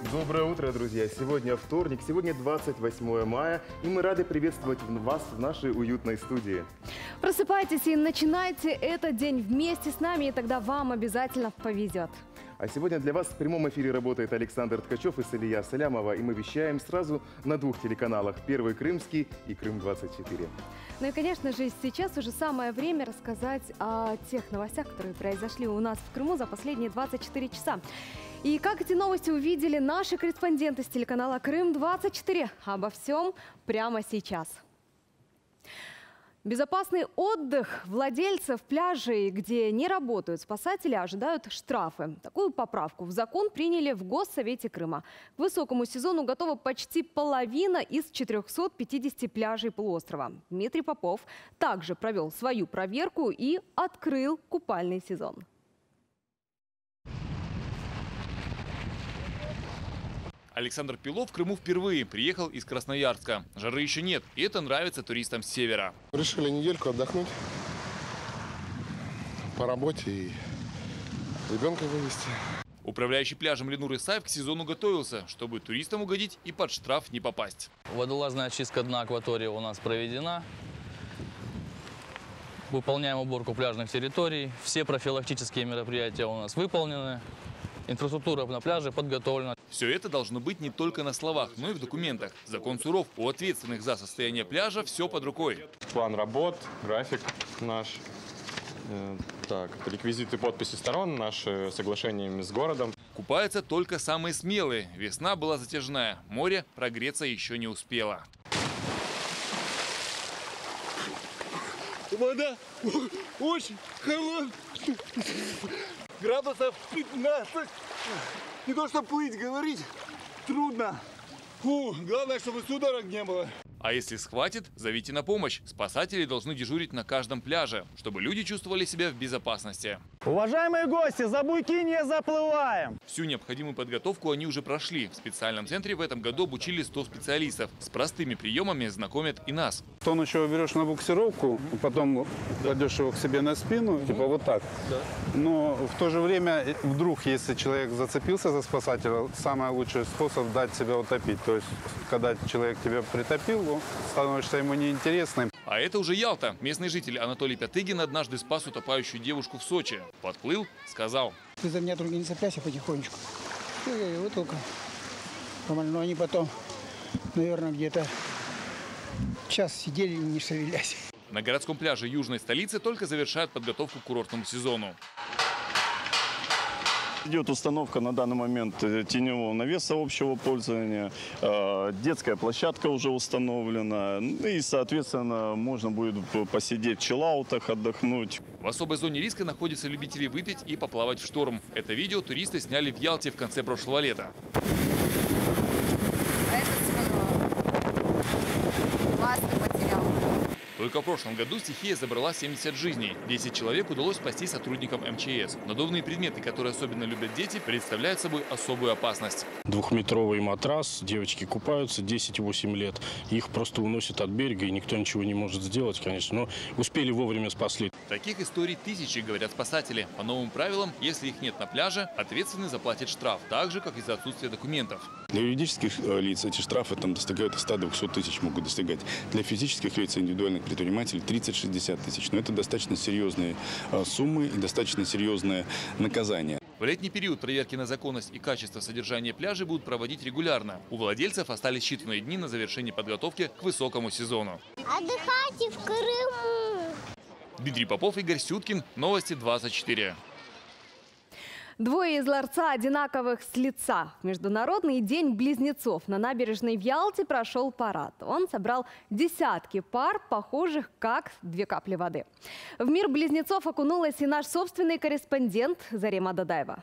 Доброе утро, друзья! Сегодня вторник, сегодня 28 мая, и мы рады приветствовать вас в нашей уютной студии. Просыпайтесь и начинайте этот день вместе с нами, и тогда вам обязательно повезет. А сегодня для вас в прямом эфире работает Александр Ткачев и Салия Салямова, и мы вещаем сразу на двух телеканалах: Первый Крымский и Крым-24. Ну и, конечно же, сейчас уже самое время рассказать о тех новостях, которые произошли у нас в Крыму за последние 24 часа. И как эти новости увидели наши корреспонденты с телеканала Крым-24? Обо всем прямо сейчас. Безопасный отдых владельцев пляжей, где не работают спасатели, ожидают штрафы. Такую поправку в закон приняли в Госсовете Крыма. К высокому сезону готова почти половина из 450 пляжей полуострова. Дмитрий Попов также провел свою проверку и открыл купальный сезон. Александр Пилов в Крыму впервые, приехал из Красноярска. Жары еще нет, и это нравится туристам с севера. Решили недельку отдохнуть по работе и ребенка вывести. Управляющий пляжем Ленур Исаев к сезону готовился, чтобы туристам угодить и под штраф не попасть. Водолазная очистка дна акватории у нас проведена. Выполняем уборку пляжных территорий. Все профилактические мероприятия у нас выполнены. Инфраструктура на пляже подготовлена. Все это должно быть не только на словах, но и в документах. Закон суров, у ответственных за состояние пляжа все под рукой. План работ, график наш, реквизиты подписи сторон, наши соглашения с городом. Купаются только самые смелые. Весна была затяжная, море прогреться еще не успело. Вода очень холодная. Градусов 15. Не то что плыть, говорить трудно. Главное, чтобы судорог не было. А если схватит, зовите на помощь. Спасатели должны дежурить на каждом пляже, чтобы люди чувствовали себя в безопасности. Уважаемые гости, за буйки не заплываем! Всю необходимую подготовку они уже прошли. В специальном центре в этом году обучили 100 специалистов. С простыми приемами знакомят и нас. Тонущего берешь на буксировку, потом кладешь его к себе на спину, типа вот так. Да. Но в то же время, вдруг, если человек зацепился за спасателя, самый лучший способ дать себя утопить. То есть, когда человек тебя притопил, становишься ему неинтересным. А это уже Ялта. Местный житель Анатолий Пятыгин однажды спас утопающую девушку в Сочи. Подплыл, сказал: "Ты за меня, другие, не цепляйся потихонечку". И вот только. Но они потом, наверное, где-то час сидели, не шевелясь. На городском пляже южной столицы только завершают подготовку к курортному сезону. Идет установка на данный момент теневого навеса общего пользования. Детская площадка уже установлена. И, соответственно, можно будет посидеть в чиллаутах, отдохнуть. В особой зоне риска находятся любители выпить и поплавать в шторм. Это видео туристы сняли в Ялте в конце прошлого лета. Только в прошлом году стихия забрала 70 жизней. 10 человек удалось спасти сотрудникам МЧС. Надувные предметы, которые особенно любят дети, представляют собой особую опасность. 2-метровый матрас, девочки купаются, 10-8 лет. Их просто уносят от берега, и никто ничего не может сделать, конечно. Но успели вовремя спасли. Таких историй тысячи, говорят спасатели. По новым правилам, если их нет на пляже, ответственный заплатит штраф, так же, как и за отсутствие документов. Для юридических лиц эти штрафы достигают 100-200 тысяч, могут достигать. Для физических лиц и индивидуальных предпринимателей 30-60 тысяч. Но это достаточно серьезные суммы и достаточно серьезное наказание. В летний период проверки на законность и качество содержания пляжей будут проводить регулярно. У владельцев остались считанные дни на завершение подготовки к высокому сезону. Отдыхайте в Крыму! Дмитрий Попов, Игорь Сюткин. Новости 24. Двое из ларца одинаковых с лица. В Международный день близнецов на набережной в Ялте прошел парад. Он собрал десятки пар, похожих как две капли воды. В мир близнецов окунулась и наш собственный корреспондент Зарема Дадаева.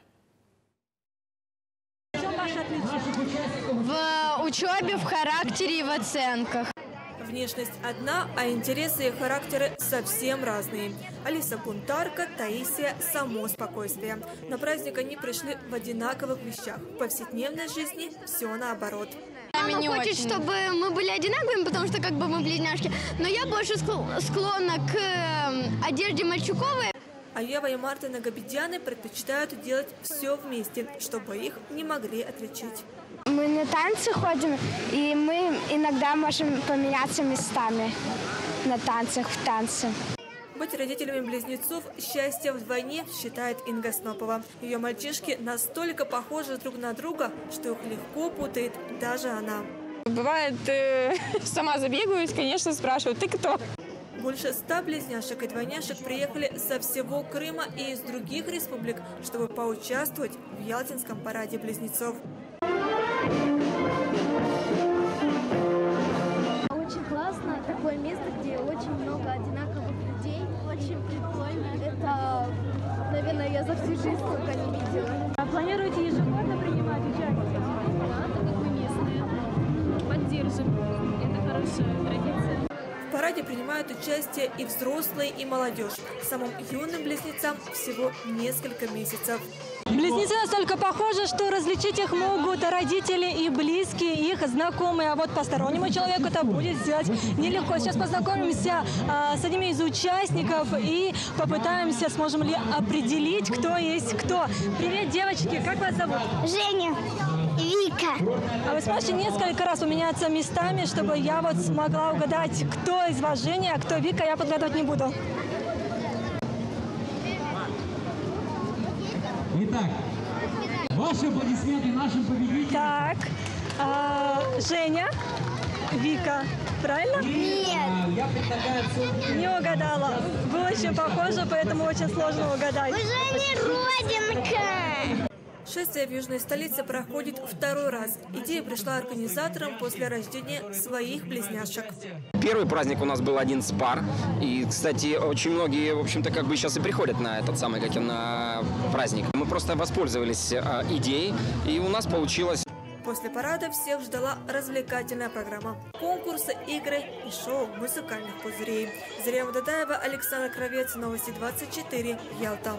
В учебе, в характере и в оценках. Внешность одна, а интересы и характеры совсем разные. Алиса бунтарка, Таисия – само спокойствие. На праздник они пришли в одинаковых вещах. В повседневной жизни все наоборот. Мама хочет, чтобы мы были одинаковыми, потому что мы близняшки. Но я больше склонна к одежде Мальчуковой. А Ева и Марта Нагобедяны предпочитают делать все вместе, чтобы их не могли отличить. Мы на танцы ходим, и мы иногда можем поменяться местами на танцах, в танце. Быть родителями близнецов – счастье вдвойне, считает Инга Снопова. Ее мальчишки настолько похожи друг на друга, что их легко путает даже она. Бывает, сама забегаюсь, конечно, спрашивают: ты кто? Больше 100 близняшек и двойняшек приехали со всего Крыма и из других республик, чтобы поучаствовать в Ялтинском параде близнецов. Очень классно. Такое место, где очень много одинаковых людей. Очень прикольно. Это, наверное, я за всю жизнь столько не видела. А планируете ежегодно принимать участие? Да, так как мы местные. Поддержим. Это хорошая традиция. В параде принимают участие и взрослые, и молодежь. Самым юным близнецам всего несколько месяцев. Близнецы настолько похожи, что различить их могут родители и близкие, их знакомые. А вот постороннему человеку это будет сделать нелегко. Сейчас познакомимся с одним из участников и попытаемся, сможем ли определить, кто есть кто. Привет, девочки, как вас зовут? Женя. Вика. А вы сможете несколько раз поменяться местами, чтобы я вот смогла угадать, кто из вас Женя, а кто Вика, я подгадывать не буду. Итак, ваши аплодисменты нашим победителям. Так, Женя, Вика, правильно? Нет. Я предлагаю... Не угадала. Вы очень похожи, поэтому очень сложно угадать. Уже не родинка. Шествие в южной столице проходит второй раз. Идея пришла организаторам после рождения своих близняшек. Первый праздник у нас был 11 пар. И, кстати, очень многие, в общем-то, как бы сейчас и приходят на этот самый, как и на праздник. Мы просто воспользовались идеей, и у нас получилось. После парада всех ждала развлекательная программа. Конкурсы, игры и шоу музыкальных пузырей. Зарема Дадаева, Александр Кравец, Новости 24, Ялта.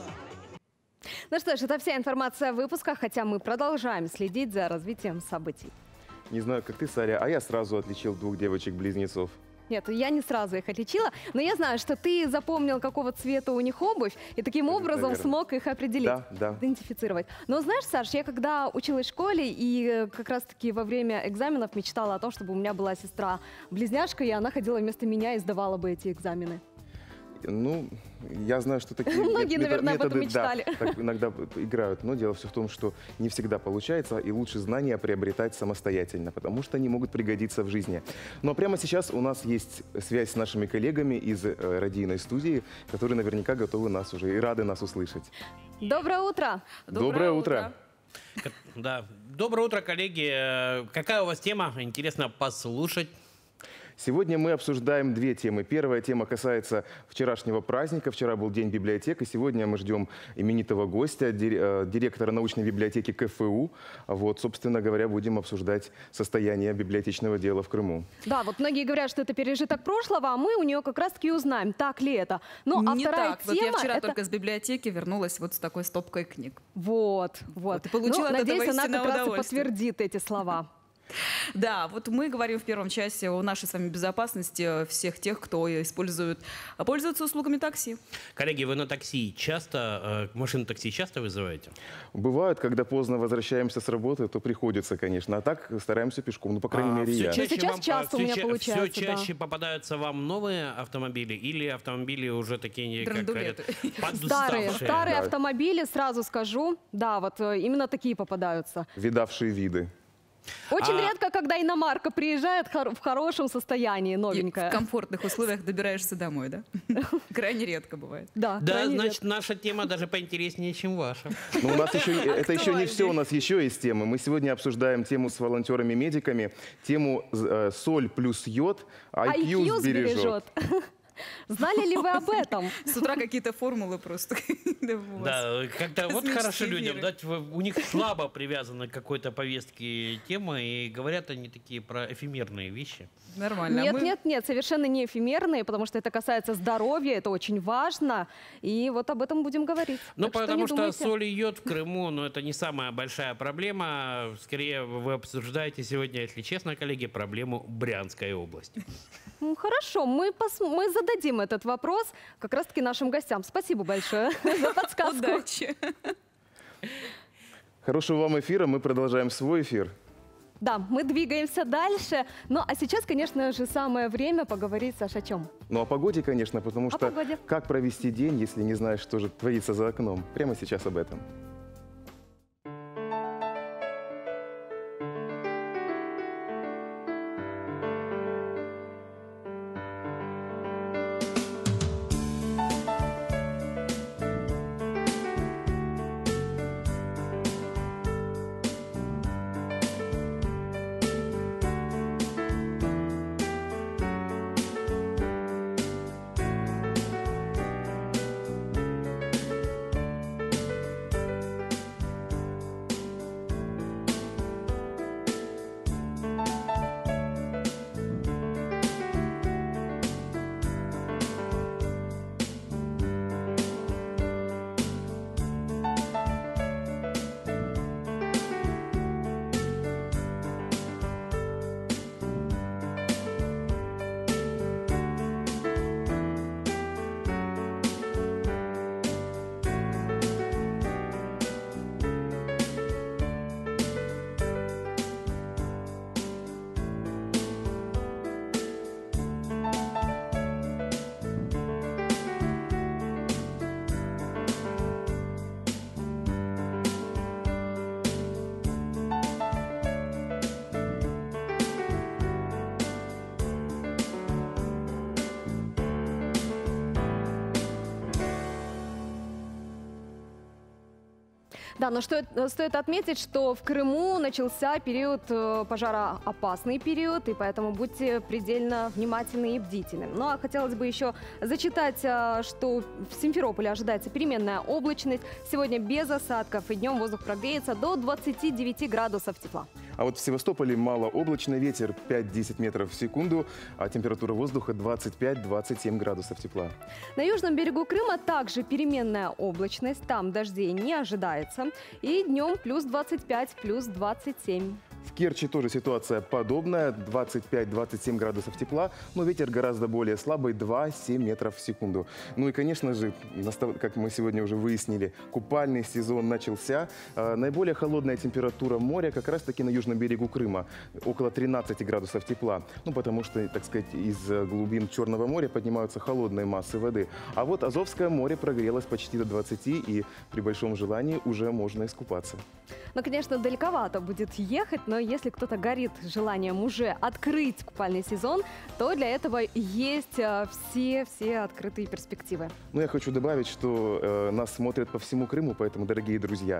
Ну что ж, это вся информация в выпусках, хотя мы продолжаем следить за развитием событий. Не знаю, как ты, Саря, а я сразу отличил двух девочек-близнецов. Нет, я не сразу их отличила, но я знаю, что ты запомнил, какого цвета у них обувь, и таким образом смог их определить, идентифицировать. Но знаешь, Саш, я когда училась в школе и как раз-таки во время экзаменов мечтала о том, чтобы у меня была сестра-близняшка, и она ходила вместо меня и сдавала бы эти экзамены. Ну, я знаю, что такие многие, наверное, об этом методы, мечтали. Да, так иногда играют, но дело все в том, что не всегда получается, и лучше знания приобретать самостоятельно, потому что они могут пригодиться в жизни. Но прямо сейчас у нас есть связь с нашими коллегами из радийной студии, которые наверняка готовы нас уже и рады нас услышать. Доброе утро! Доброе утро! Да. Доброе утро, коллеги. Какая у вас тема? Интересно послушать. Сегодня мы обсуждаем две темы. Первая тема касается вчерашнего праздника. Вчера был День библиотек, и сегодня мы ждем именитого гостя, директора научной библиотеки КФУ. Вот, собственно говоря, будем обсуждать состояние библиотечного дела в Крыму. Да, вот многие говорят, что это пережиток прошлого, а мы у нее как раз-таки узнаем, так ли это. Ну, а не вторая так. тема... Вот я вчера это... только с библиотеки вернулась вот с такой стопкой книг. Вот. И получила от этого надеюсь, она истинное как раз и удовольствие. подтвердит эти слова. Да, вот мы говорим в первом часе о нашей с вами безопасности всех тех, кто пользуется услугами такси. Коллеги, вы на такси часто, машину такси часто вызываете? Бывает, когда поздно возвращаемся с работы, то приходится, конечно. А так стараемся пешком, ну, по крайней мере, я. Сейчас часто у меня получается, Все чаще попадаются вам новые автомобили или автомобили уже такие, как говорят, Старые автомобили, сразу скажу. Да, вот именно такие попадаются. Видавшие виды. Очень редко, когда иномарка приезжает в хорошем состоянии, новенькая. И в комфортных условиях добираешься домой, да? Крайне редко бывает. Да, значит, наша тема даже поинтереснее, чем ваша. Ну, у нас это еще не все, у нас еще есть темы. Мы сегодня обсуждаем тему с волонтерами-медиками, тему соль плюс йод, IQ сбережет. Знали ли вы об этом? С утра какие-то формулы просто. Да, как-то вот хорошо людям, у них слабо привязаны к какой-то повестке темы, и говорят они такие про эфемерные вещи. Нормально. Нет, совершенно не эфемерные, потому что это касается здоровья, это очень важно, и вот об этом будем говорить. Ну, потому что соль и йод в Крыму, но это не самая большая проблема. Скорее, вы обсуждаете сегодня, если честно, коллеги, проблему Брянской области. Хорошо, мы зададим этот вопрос как раз-таки нашим гостям. Спасибо большое за подсказку. Удачи. Хорошего вам эфира. Мы продолжаем свой эфир. Да, мы двигаемся дальше. Ну, а сейчас, конечно же, самое время поговорить, Саша, о чем? Ну, о погоде, конечно, потому что как провести день, если не знаешь, что же творится за окном? Прямо сейчас об этом. Да, но стоит отметить, что в Крыму начался период пожароопасный период, и поэтому будьте предельно внимательны и бдительны. Ну а хотелось бы еще зачитать, что в Симферополе ожидается переменная облачность. Сегодня без осадков, и днем воздух прогреется до 29 градусов тепла. А вот в Севастополе малооблачно, ветер 5-10 метров в секунду, а температура воздуха 25-27 градусов тепла. На южном берегу Крыма также переменная облачность, там дождей не ожидается. И днем плюс 25, плюс 27. В Керчи тоже ситуация подобная, 25-27 градусов тепла, но ветер гораздо более слабый, 2-7 метров в секунду. Ну и, конечно же, как мы сегодня уже выяснили, купальный сезон начался. Наиболее холодная температура моря как раз-таки на южном берегу Крыма, около 13 градусов тепла. Ну, потому что, так сказать, из глубин Черного моря поднимаются холодные массы воды. А вот Азовское море прогрелось почти до 20, и при большом желании уже можно искупаться. Ну, конечно, далековато будет ехать, но если кто-то горит желанием уже открыть купальный сезон, то для этого есть все открытые перспективы. Ну, я хочу добавить, что нас смотрят по всему Крыму, поэтому, дорогие друзья,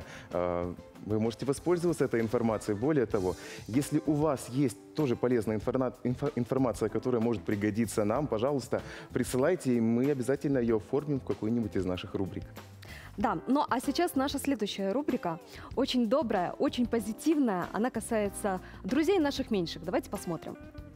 вы можете воспользоваться этой информацией. Более того, если у вас есть тоже полезная информация, которая может пригодиться нам, пожалуйста, присылайте, и мы обязательно ее оформим в какую-нибудь из наших рубрик. Да, ну а сейчас наша следующая рубрика. Очень добрая, очень позитивная. Она касается друзей наших меньших. Давайте посмотрим.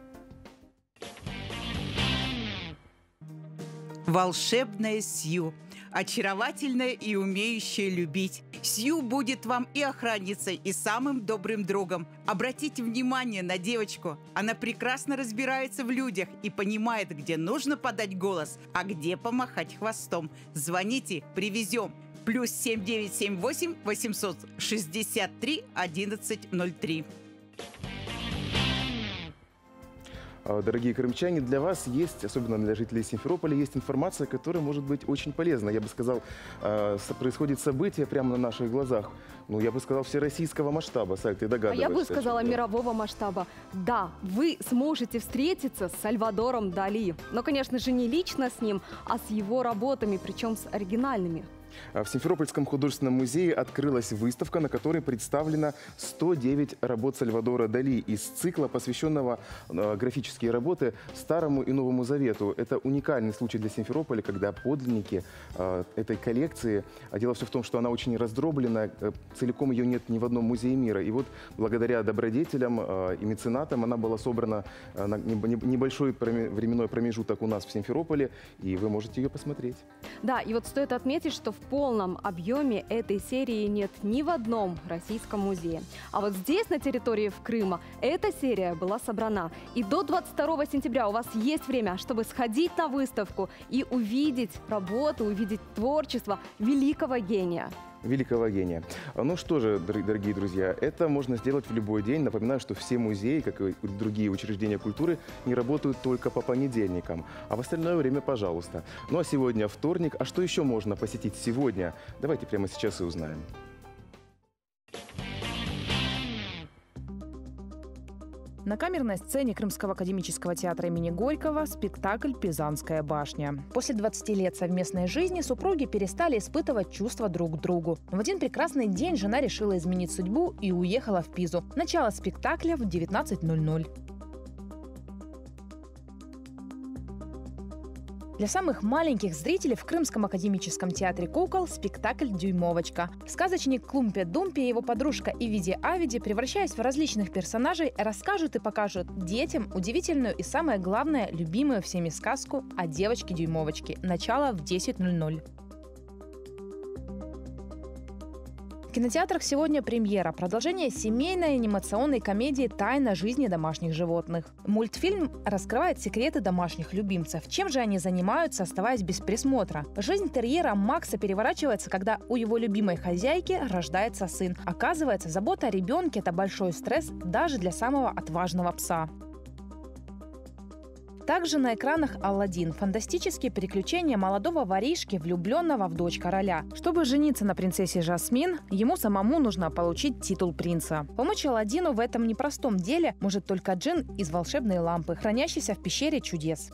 Волшебная Сью. Очаровательная и умеющая любить. Сью будет вам и охранницей, и самым добрым другом. Обратите внимание на девочку. Она прекрасно разбирается в людях и понимает, где нужно подать голос, а где помахать хвостом. Звоните, привезем. Плюс 7978 863 1103. Дорогие крымчане, для вас есть, особенно для жителей Симферополя, есть информация, которая может быть очень полезна. Я бы сказал, происходит событие прямо на наших глазах. Ну, я бы сказал, всероссийского масштаба. Саль, ты догадываешься? А я бы сказала, мирового масштаба. Да, вы сможете встретиться с Сальвадором Дали. Но, конечно же, не лично с ним, а с его работами, причем с оригинальными. В Симферопольском художественном музее открылась выставка, на которой представлено 109 работ Сальвадора Дали из цикла, посвященного графические работы Старому и Новому Завету. Это уникальный случай для Симферополя, когда подлинники этой коллекции. Дело все в том, что она очень раздроблена, целиком ее нет ни в одном музее мира. И вот благодаря добродетелям и меценатам она была собрана на небольшой временной промежуток у нас в Симферополе, и вы можете ее посмотреть. Да, и вот стоит отметить, что в полном объеме этой серии нет ни в одном российском музее. А вот здесь, на территории Крыма, эта серия была собрана. И до 22 сентября у вас есть время, чтобы сходить на выставку и увидеть работу, увидеть творчество великого гения. Великого гения. Ну что же, дорогие друзья, это можно сделать в любой день. Напоминаю, что все музеи, как и другие учреждения культуры, не работают только по понедельникам, а в остальное время, пожалуйста. Ну а сегодня вторник. А что еще можно посетить сегодня? Давайте прямо сейчас и узнаем. На камерной сцене Крымского академического театра имени Горького спектакль «Пизанская башня». После 20 лет совместной жизни супруги перестали испытывать чувства друг к другу. В один прекрасный день жена решила изменить судьбу и уехала в Пизу. Начало спектакля в 19:00. Для самых маленьких зрителей в Крымском академическом театре кукол спектакль «Дюймовочка». Сказочник Клумпе-Думпе и его подружка Ивиди-Авиди, превращаясь в различных персонажей, расскажут и покажут детям удивительную и, самое главное, любимую всеми сказку о девочке-дюймовочке. Начало в 10:00. В кинотеатрах сегодня премьера. Продолжение семейной анимационной комедии «Тайна жизни домашних животных». Мультфильм раскрывает секреты домашних любимцев. Чем же они занимаются, оставаясь без присмотра? Жизнь терьера Макса переворачивается, когда у его любимой хозяйки рождается сын. Оказывается, забота о ребенке – это большой стресс даже для самого отважного пса. Также на экранах «Аладдин» – фантастические приключения молодого воришки, влюбленного в дочь короля. Чтобы жениться на принцессе Жасмин, ему самому нужно получить титул принца. Помочь Аладдину в этом непростом деле может только джин из волшебной лампы, хранящейся в пещере чудес.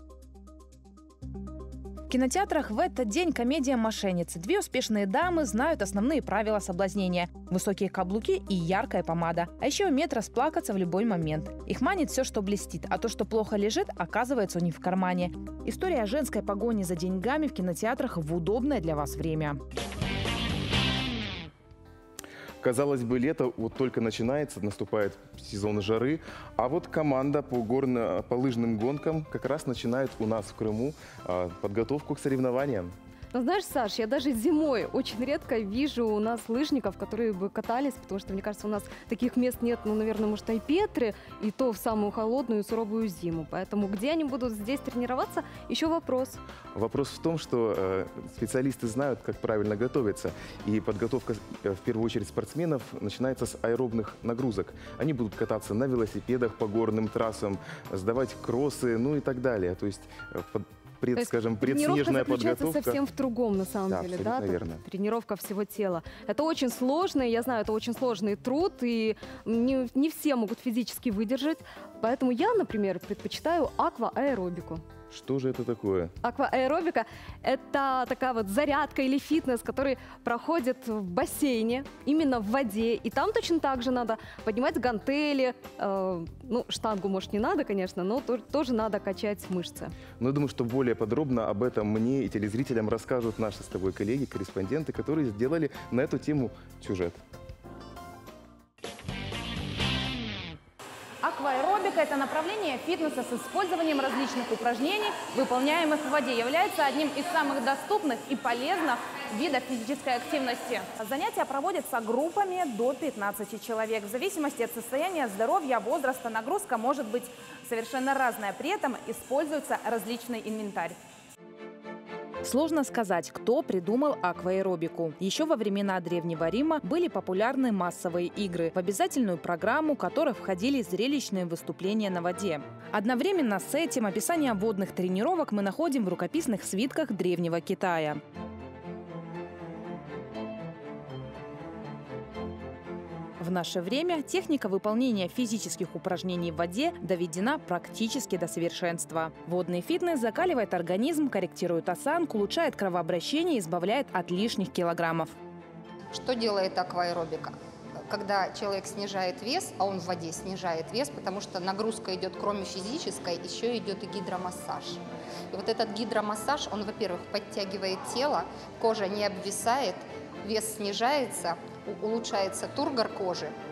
В кинотеатрах в этот день комедия «Мошенницы». Две успешные дамы знают основные правила соблазнения – высокие каблуки и яркая помада. А еще умеют расплакаться в любой момент. Их манит все, что блестит, а то, что плохо лежит, оказывается у них в кармане. История о женской погоне за деньгами в кинотеатрах в удобное для вас время. Казалось бы, лето вот только начинается, наступает сезон жары, а вот команда по лыжным гонкам как раз начинает у нас в Крыму подготовку к соревнованиям. Ну, знаешь, Саш, я даже зимой очень редко вижу у нас лыжников, которые бы катались, потому что, мне кажется, у нас таких мест нет, ну, наверное, может, и Петры, и то в самую холодную и суровую зиму. Поэтому где они будут здесь тренироваться, еще вопрос. Вопрос в том, что специалисты знают, как правильно готовиться. И подготовка, в первую очередь, спортсменов начинается с аэробных нагрузок. Они будут кататься на велосипедах по горным трассам, сдавать кроссы, ну и так далее. То есть предснежная подготовка совсем в другом, на самом деле, да? Верно. Тренировка всего тела. Это очень сложно, я знаю, это очень сложный труд, и не все могут физически выдержать. Поэтому я, например, предпочитаю аквааэробику. Что же это такое? Аквааэробика – это такая вот зарядка или фитнес, который проходит в бассейне, именно в воде. И там точно так же надо поднимать гантели. Ну, штангу, может, не надо, конечно, но тоже надо качать мышцы. Но я думаю, что более подробно об этом мне и телезрителям расскажут наши с тобой коллеги, корреспонденты, которые сделали на эту тему сюжет. Акваэробика – это направление фитнеса с использованием различных упражнений, выполняемых в воде, является одним из самых доступных и полезных видов физической активности. Занятия проводятся группами до 15 человек. В зависимости от состояния здоровья, возраста, нагрузка может быть совершенно разная. При этом используется различный инвентарь. Сложно сказать, кто придумал акваэробику. Еще во времена Древнего Рима были популярны массовые игры, в обязательную программу которых входили зрелищные выступления на воде. Одновременно с этим описание водных тренировок мы находим в рукописных свитках Древнего Китая. В наше время техника выполнения физических упражнений в воде доведена практически до совершенства. Водный фитнес закаливает организм, корректирует осанку, улучшает кровообращение и избавляет от лишних килограммов. Что делает акваэробика? Когда человек снижает вес, а он в воде снижает вес, потому что нагрузка идет кроме физической, еще идет и гидромассаж. И вот этот гидромассаж, он, во-первых, подтягивает тело, кожа не обвисает, вес снижается, улучшается тургор кожи.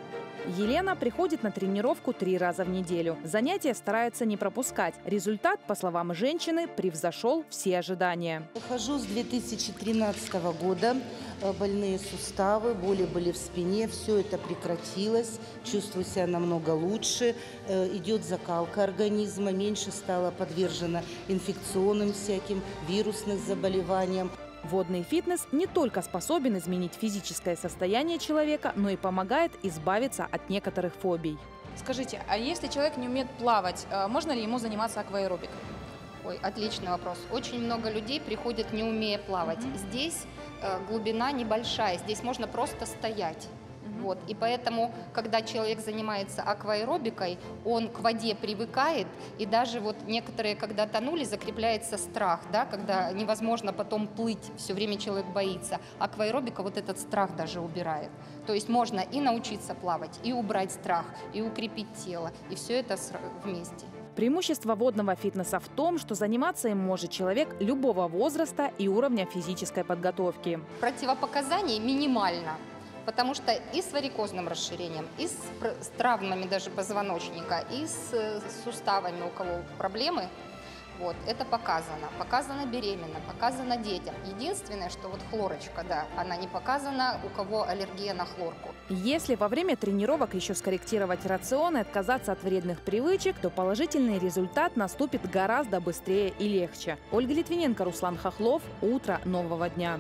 Елена приходит на тренировку 3 раза в неделю. Занятия старается не пропускать. Результат, по словам женщины, превзошел все ожидания. Хожу с 2013 года. Больные суставы, боли были в спине. Все это прекратилось. Чувствую себя намного лучше. Идет закалка организма. Меньше стало подвержена инфекционным всяким, вирусным заболеваниям. Водный фитнес не только способен изменить физическое состояние человека, но и помогает избавиться от некоторых фобий. Скажите, а если человек не умеет плавать, можно ли ему заниматься акваэробикой? Ой, отличный вопрос. Очень много людей приходят, не умея плавать. Здесь глубина небольшая, здесь можно просто стоять. Вот. И поэтому, когда человек занимается акваэробикой, он к воде привыкает, и даже вот некоторые, когда тонули, закрепляется страх, да, когда невозможно потом плыть, все время человек боится. Акваэробика вот этот страх даже убирает. То есть можно и научиться плавать, и убрать страх, и укрепить тело, и все это вместе. Преимущество водного фитнеса в том, что заниматься им может человек любого возраста и уровня физической подготовки. Противопоказаний минимально. Потому что и с варикозным расширением, и с травмами даже позвоночника, и с суставами, у кого проблемы, вот, это показано. Показано беременным, показано детям. Единственное, что вот хлорочка, да, она не показана, у кого аллергия на хлорку. Если во время тренировок еще скорректировать рацион и отказаться от вредных привычек, то положительный результат наступит гораздо быстрее и легче. Ольга Литвиненко, Руслан Хохлов. Утро нового дня.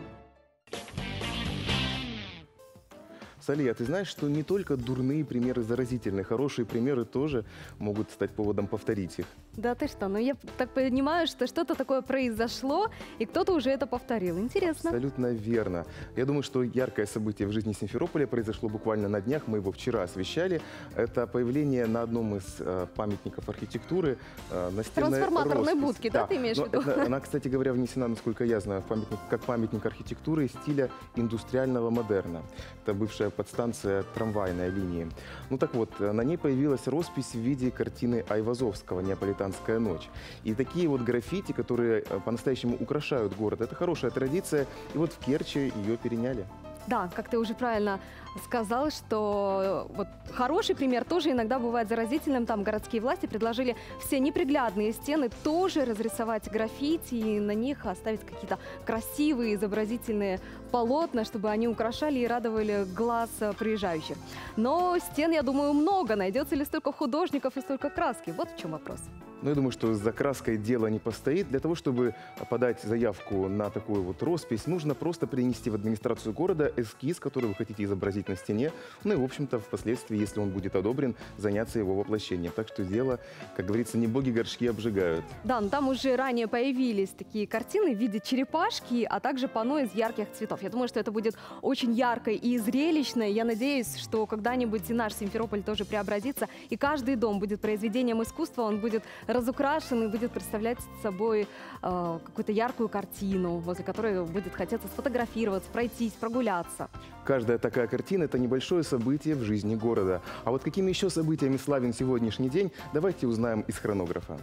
Салия, ты знаешь, что не только дурные примеры заразительны, хорошие примеры тоже могут стать поводом повторить их. Да ты что, ну я так понимаю, что что-то такое произошло, и кто-то уже это повторил. Интересно. Абсолютно верно. Я думаю, что яркое событие в жизни Симферополя произошло буквально на днях, мы его вчера освещали. Это появление на одном из памятников архитектуры настенной трансформаторной роспись. будки, да, ты имеешь в виду? Она, кстати говоря, внесена, насколько я знаю, в памятник, как памятник архитектуры стиля индустриального модерна. Это бывшая подстанция трамвайной линии. Ну так вот, на ней появилась роспись в виде картины Айвазовского «Неаполитанская ночь». И такие вот граффити, которые по-настоящему украшают город, это хорошая традиция. И вот в Керчи ее переняли. Да, как ты уже правильно сказал, что вот хороший пример тоже иногда бывает заразительным. Там городские власти предложили все неприглядные стены тоже разрисовать граффити и на них оставить какие-то красивые изобразительные полотна, чтобы они украшали и радовали глаз приезжающих. Но стен, я думаю, много. Найдется ли столько художников и столько краски? Вот в чем вопрос. Но я думаю, что за краской дело не постоит. Для того, чтобы подать заявку на такую вот роспись, нужно просто принести в администрацию города эскиз, который вы хотите изобразить на стене. Ну и, в общем-то, впоследствии, если он будет одобрен, заняться его воплощением. Так что дело, как говорится, не боги горшки обжигают. Да, но там уже ранее появились такие картины в виде черепашки, а также панно из ярких цветов. Я думаю, что это будет очень ярко и зрелищно. Я надеюсь, что когда-нибудь и наш Симферополь тоже преобразится, и каждый дом будет произведением искусства, он будет разукрашен и будет представлять собой какую-то яркую картину, возле которой будет хотеться сфотографироваться, пройтись, прогуляться. Каждая такая картина – это небольшое событие в жизни города. А вот какими еще событиями славен сегодняшний день, давайте узнаем из хронографа.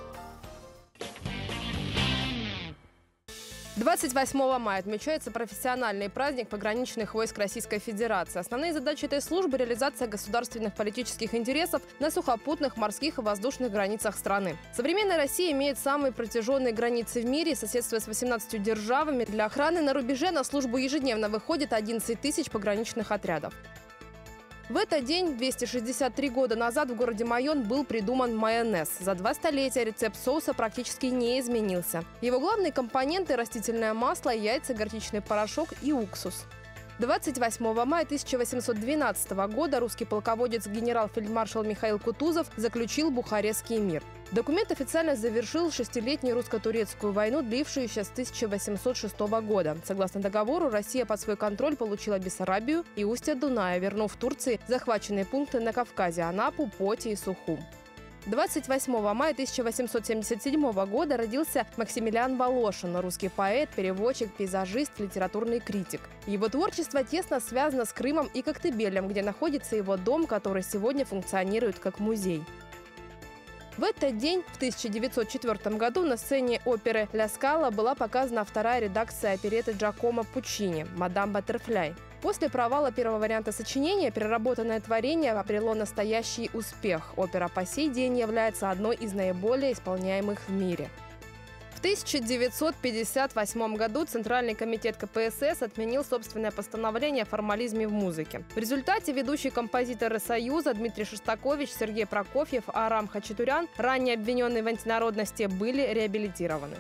28 мая отмечается профессиональный праздник пограничных войск Российской Федерации. Основные задачи этой службы – реализация государственных политических интересов на сухопутных, морских и воздушных границах страны. Современная Россия имеет самые протяженные границы в мире, соседствуя с 18 державами. Для охраны на рубеже на службу ежедневно выходит 11 тысяч пограничных отрядов. В этот день, 263 года назад, в городе Майон был придуман майонез. За 2 столетия рецепт соуса практически не изменился. Его главные компоненты – растительное масло, яйца, горчичный порошок и уксус. 28 мая 1812 года русский полководец генерал-фельдмаршал Михаил Кутузов заключил Бухарестский мир. Документ официально завершил 6-летнюю русско-турецкую войну, длившуюся с 1806 года. Согласно договору, Россия под свой контроль получила Бессарабию и устье Дуная, вернув Турции захваченные пункты на Кавказе – Анапу, Поти и Сухум. 28 мая 1877 года родился Максимилиан Волошин, русский поэт, переводчик, пейзажист, литературный критик. Его творчество тесно связано с Крымом и Коктебелем, где находится его дом, который сегодня функционирует как музей. В этот день, в 1904 году, на сцене оперы «Ля Скала» была показана вторая редакция оперетты Джакомо Пуччини «Мадам Баттерфляй». После провала первого варианта сочинения переработанное творение обрело настоящий успех. Опера по сей день является одной из наиболее исполняемых в мире. В 1958 году Центральный комитет КПСС отменил собственное постановление о формализме в музыке. В результате ведущие композиторы Союза Дмитрий Шостакович, Сергей Прокофьев, Арам Хачатурян, ранее обвиненные в антинародности, были реабилитированы.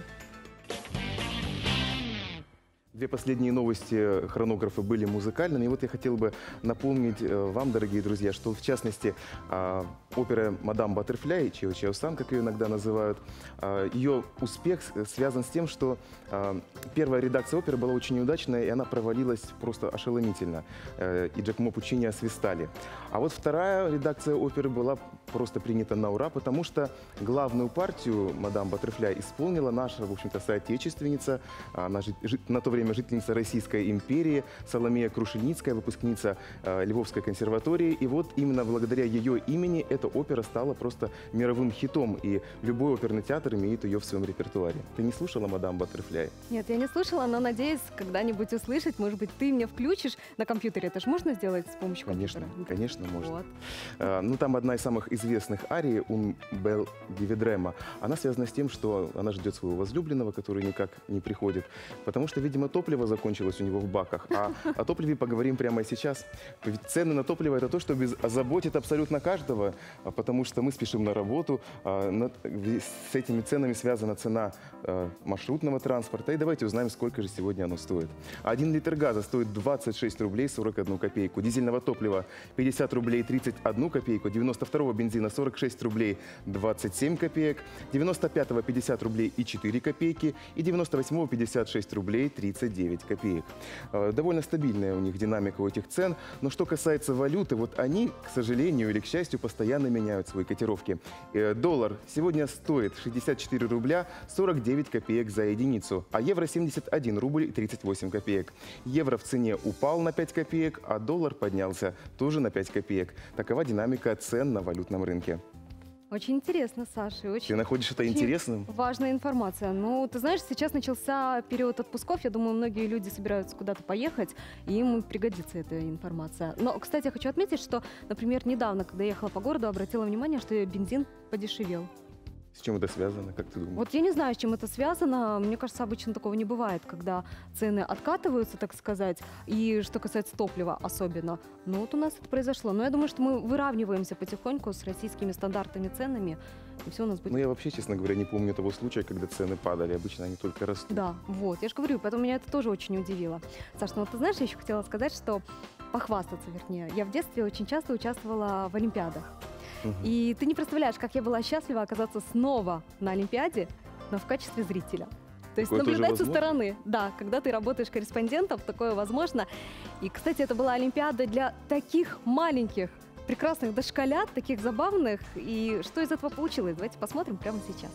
Две последние новости хронографа были музыкальными. И вот я хотел бы напомнить вам, дорогие друзья, что в частности опера «Мадам Баттерфляй», Чио Чио Сан, как ее иногда называют, ее успех связан с тем, что первая редакция оперы была очень неудачная, и она провалилась просто ошеломительно. И Джакомо Пуччини освистали. А вот вторая редакция оперы была просто принята на ура, потому что главную партию «Мадам Баттерфляй» исполнила наша, в общем-то, соотечественница, на то время жительница Российской империи Соломея Крушельницкая, выпускница Львовской консерватории. И вот именно благодаря ее имени эта опера стала просто мировым хитом. И любой оперный театр имеет ее в своем репертуаре. Ты не слушала «Мадам Баттерфляй»? Нет, я не слушала, но надеюсь когда-нибудь услышать. Может быть, ты мне включишь на компьютере. Это же можно сделать с помощью компьютера? Конечно, можно. Вот. Ну, там одна из самых известных арий «Un bel divedremo». Она связана с тем, что она ждет своего возлюбленного, который никак не приходит. Потому что, видимо, топливо закончилось у него в баках. А о топливе поговорим прямо сейчас. Ведь цены на топливо – это то, что озаботит абсолютно каждого, потому что мы спешим на работу. С этими ценами связана цена маршрутного транспорта. И давайте узнаем, сколько же сегодня оно стоит. 1 литр газа стоит 26 рублей 41 копейку. Дизельного топлива 50 рублей 31 копейку. 92-го бензина 46 рублей 27 копеек. 95-го 50 рублей и 4 копейки. И 98-го 56 рублей 39 копеек. Довольно стабильная у них динамика у этих цен. Но что касается валюты, вот они, к сожалению или к счастью, постоянно меняют свои котировки. Доллар сегодня стоит 64 рубля 49 копеек за единицу, а евро 71 рубль 38 копеек. Евро в цене упал на 5 копеек, а доллар поднялся тоже на 5 копеек. Такова динамика цен на валютном рынке. Очень интересно, Саша. Ты находишь это интересным? Важная информация. Ну, ты знаешь, сейчас начался период отпусков. Я думаю, многие люди собираются куда-то поехать, и им пригодится эта информация. Но, кстати, я хочу отметить, что, например, недавно, когда я ехала по городу, обратила внимание, что бензин подешевел. С чем это связано, как ты думаешь? Вот я не знаю, с чем это связано. Мне кажется, обычно такого не бывает, когда цены откатываются, так сказать, и что касается топлива особенно. Но вот у нас это произошло. Но я думаю, что мы выравниваемся потихоньку с российскими стандартами ценами, и все у нас будет... Ну, я вообще, честно говоря, не помню того случая, когда цены падали. Обычно они только растут. Да, вот, я же говорю, поэтому меня это тоже очень удивило. Саш, ну вот ты знаешь, я еще хотела сказать, что похвастаться, вернее. Я в детстве очень часто участвовала в олимпиадах. И ты не представляешь, как я была счастлива оказаться снова на Олимпиаде, но в качестве зрителя. То есть наблюдать со стороны. Да, когда ты работаешь корреспондентом, такое возможно. И, кстати, это была Олимпиада для таких маленьких, прекрасных дошколят, таких забавных. И что из этого получилось? Давайте посмотрим прямо сейчас.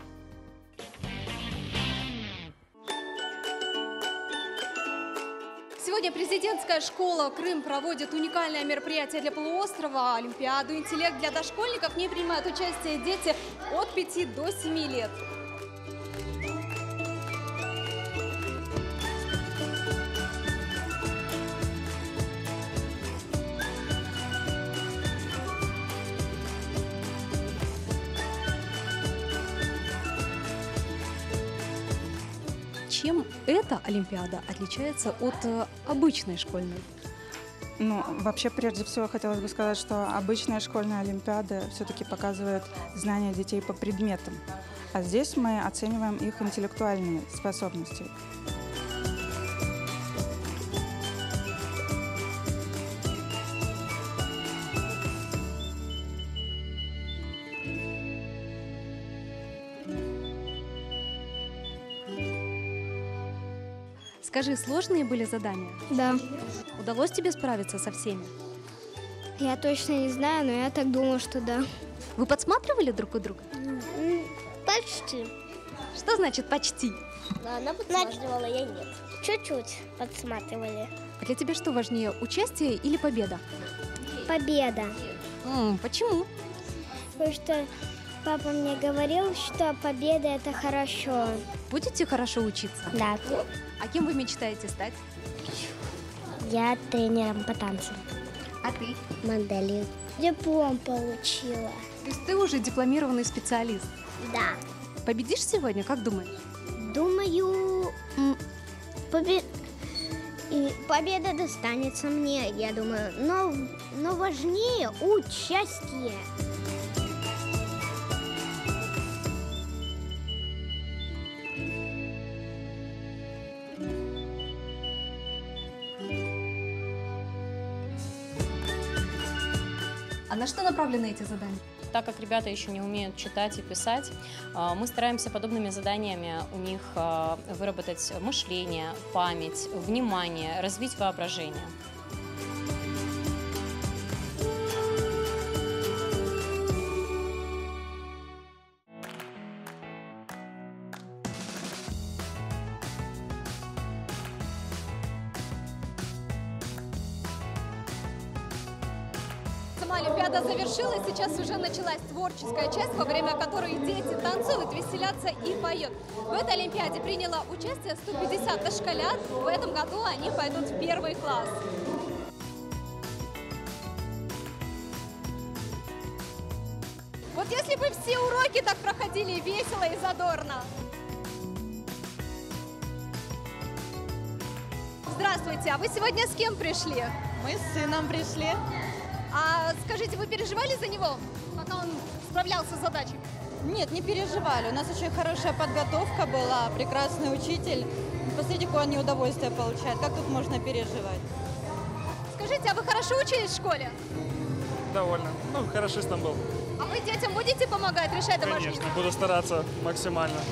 Сегодня президентская школа «Крым» проводит уникальное мероприятие для полуострова – Олимпиаду «Интеллект» для дошкольников. В ней принимают участие дети от 5 до 7 лет. Чем эта Олимпиада отличается от обычной школьной? Ну, вообще, прежде всего, хотелось бы сказать, что обычная школьная Олимпиада все-таки показывает знания детей по предметам. А здесь мы оцениваем их интеллектуальные способности. Скажи, сложные были задания? Да. Удалось тебе справиться со всеми? Я точно не знаю, но я так думаю, что да. Вы подсматривали друг у друга? Почти. Что значит почти? Да, она подсматривала, я нет. Чуть-чуть подсматривали. А для тебя что важнее, участие или победа? Победа. Почему? Потому что папа мне говорил, что победа – это хорошо. Будете хорошо учиться? Да. А кем вы мечтаете стать? Я тренером по танцам. А ты? Моделью. Диплом получила. То есть ты уже дипломированный специалист? Да. Победишь сегодня, как думаешь? Думаю, победа достанется мне, я думаю. Но важнее участие. А на что направлены эти задания? Так как ребята еще не умеют читать и писать, мы стараемся подобными заданиями у них выработать мышление, память, внимание, развить воображение. Олимпиада завершилась, сейчас уже началась творческая часть, во время которой дети танцуют, веселятся и поют. В этой Олимпиаде приняло участие 150 дошколят. В этом году они пойдут в 1 класс. Вот если бы все уроки так проходили весело и задорно. Здравствуйте, а вы сегодня с кем пришли? Мы с сыном пришли. А скажите, вы переживали за него, пока он справлялся с задачей? Нет, не переживали. У нас очень хорошая подготовка была, прекрасный учитель. Посмотрите, какое они удовольствие получают. Как тут можно переживать? Скажите, а вы хорошо учились в школе? Довольно. Ну, хорошистом был. А вы детям будете помогать решать домашние? Конечно, буду стараться максимально.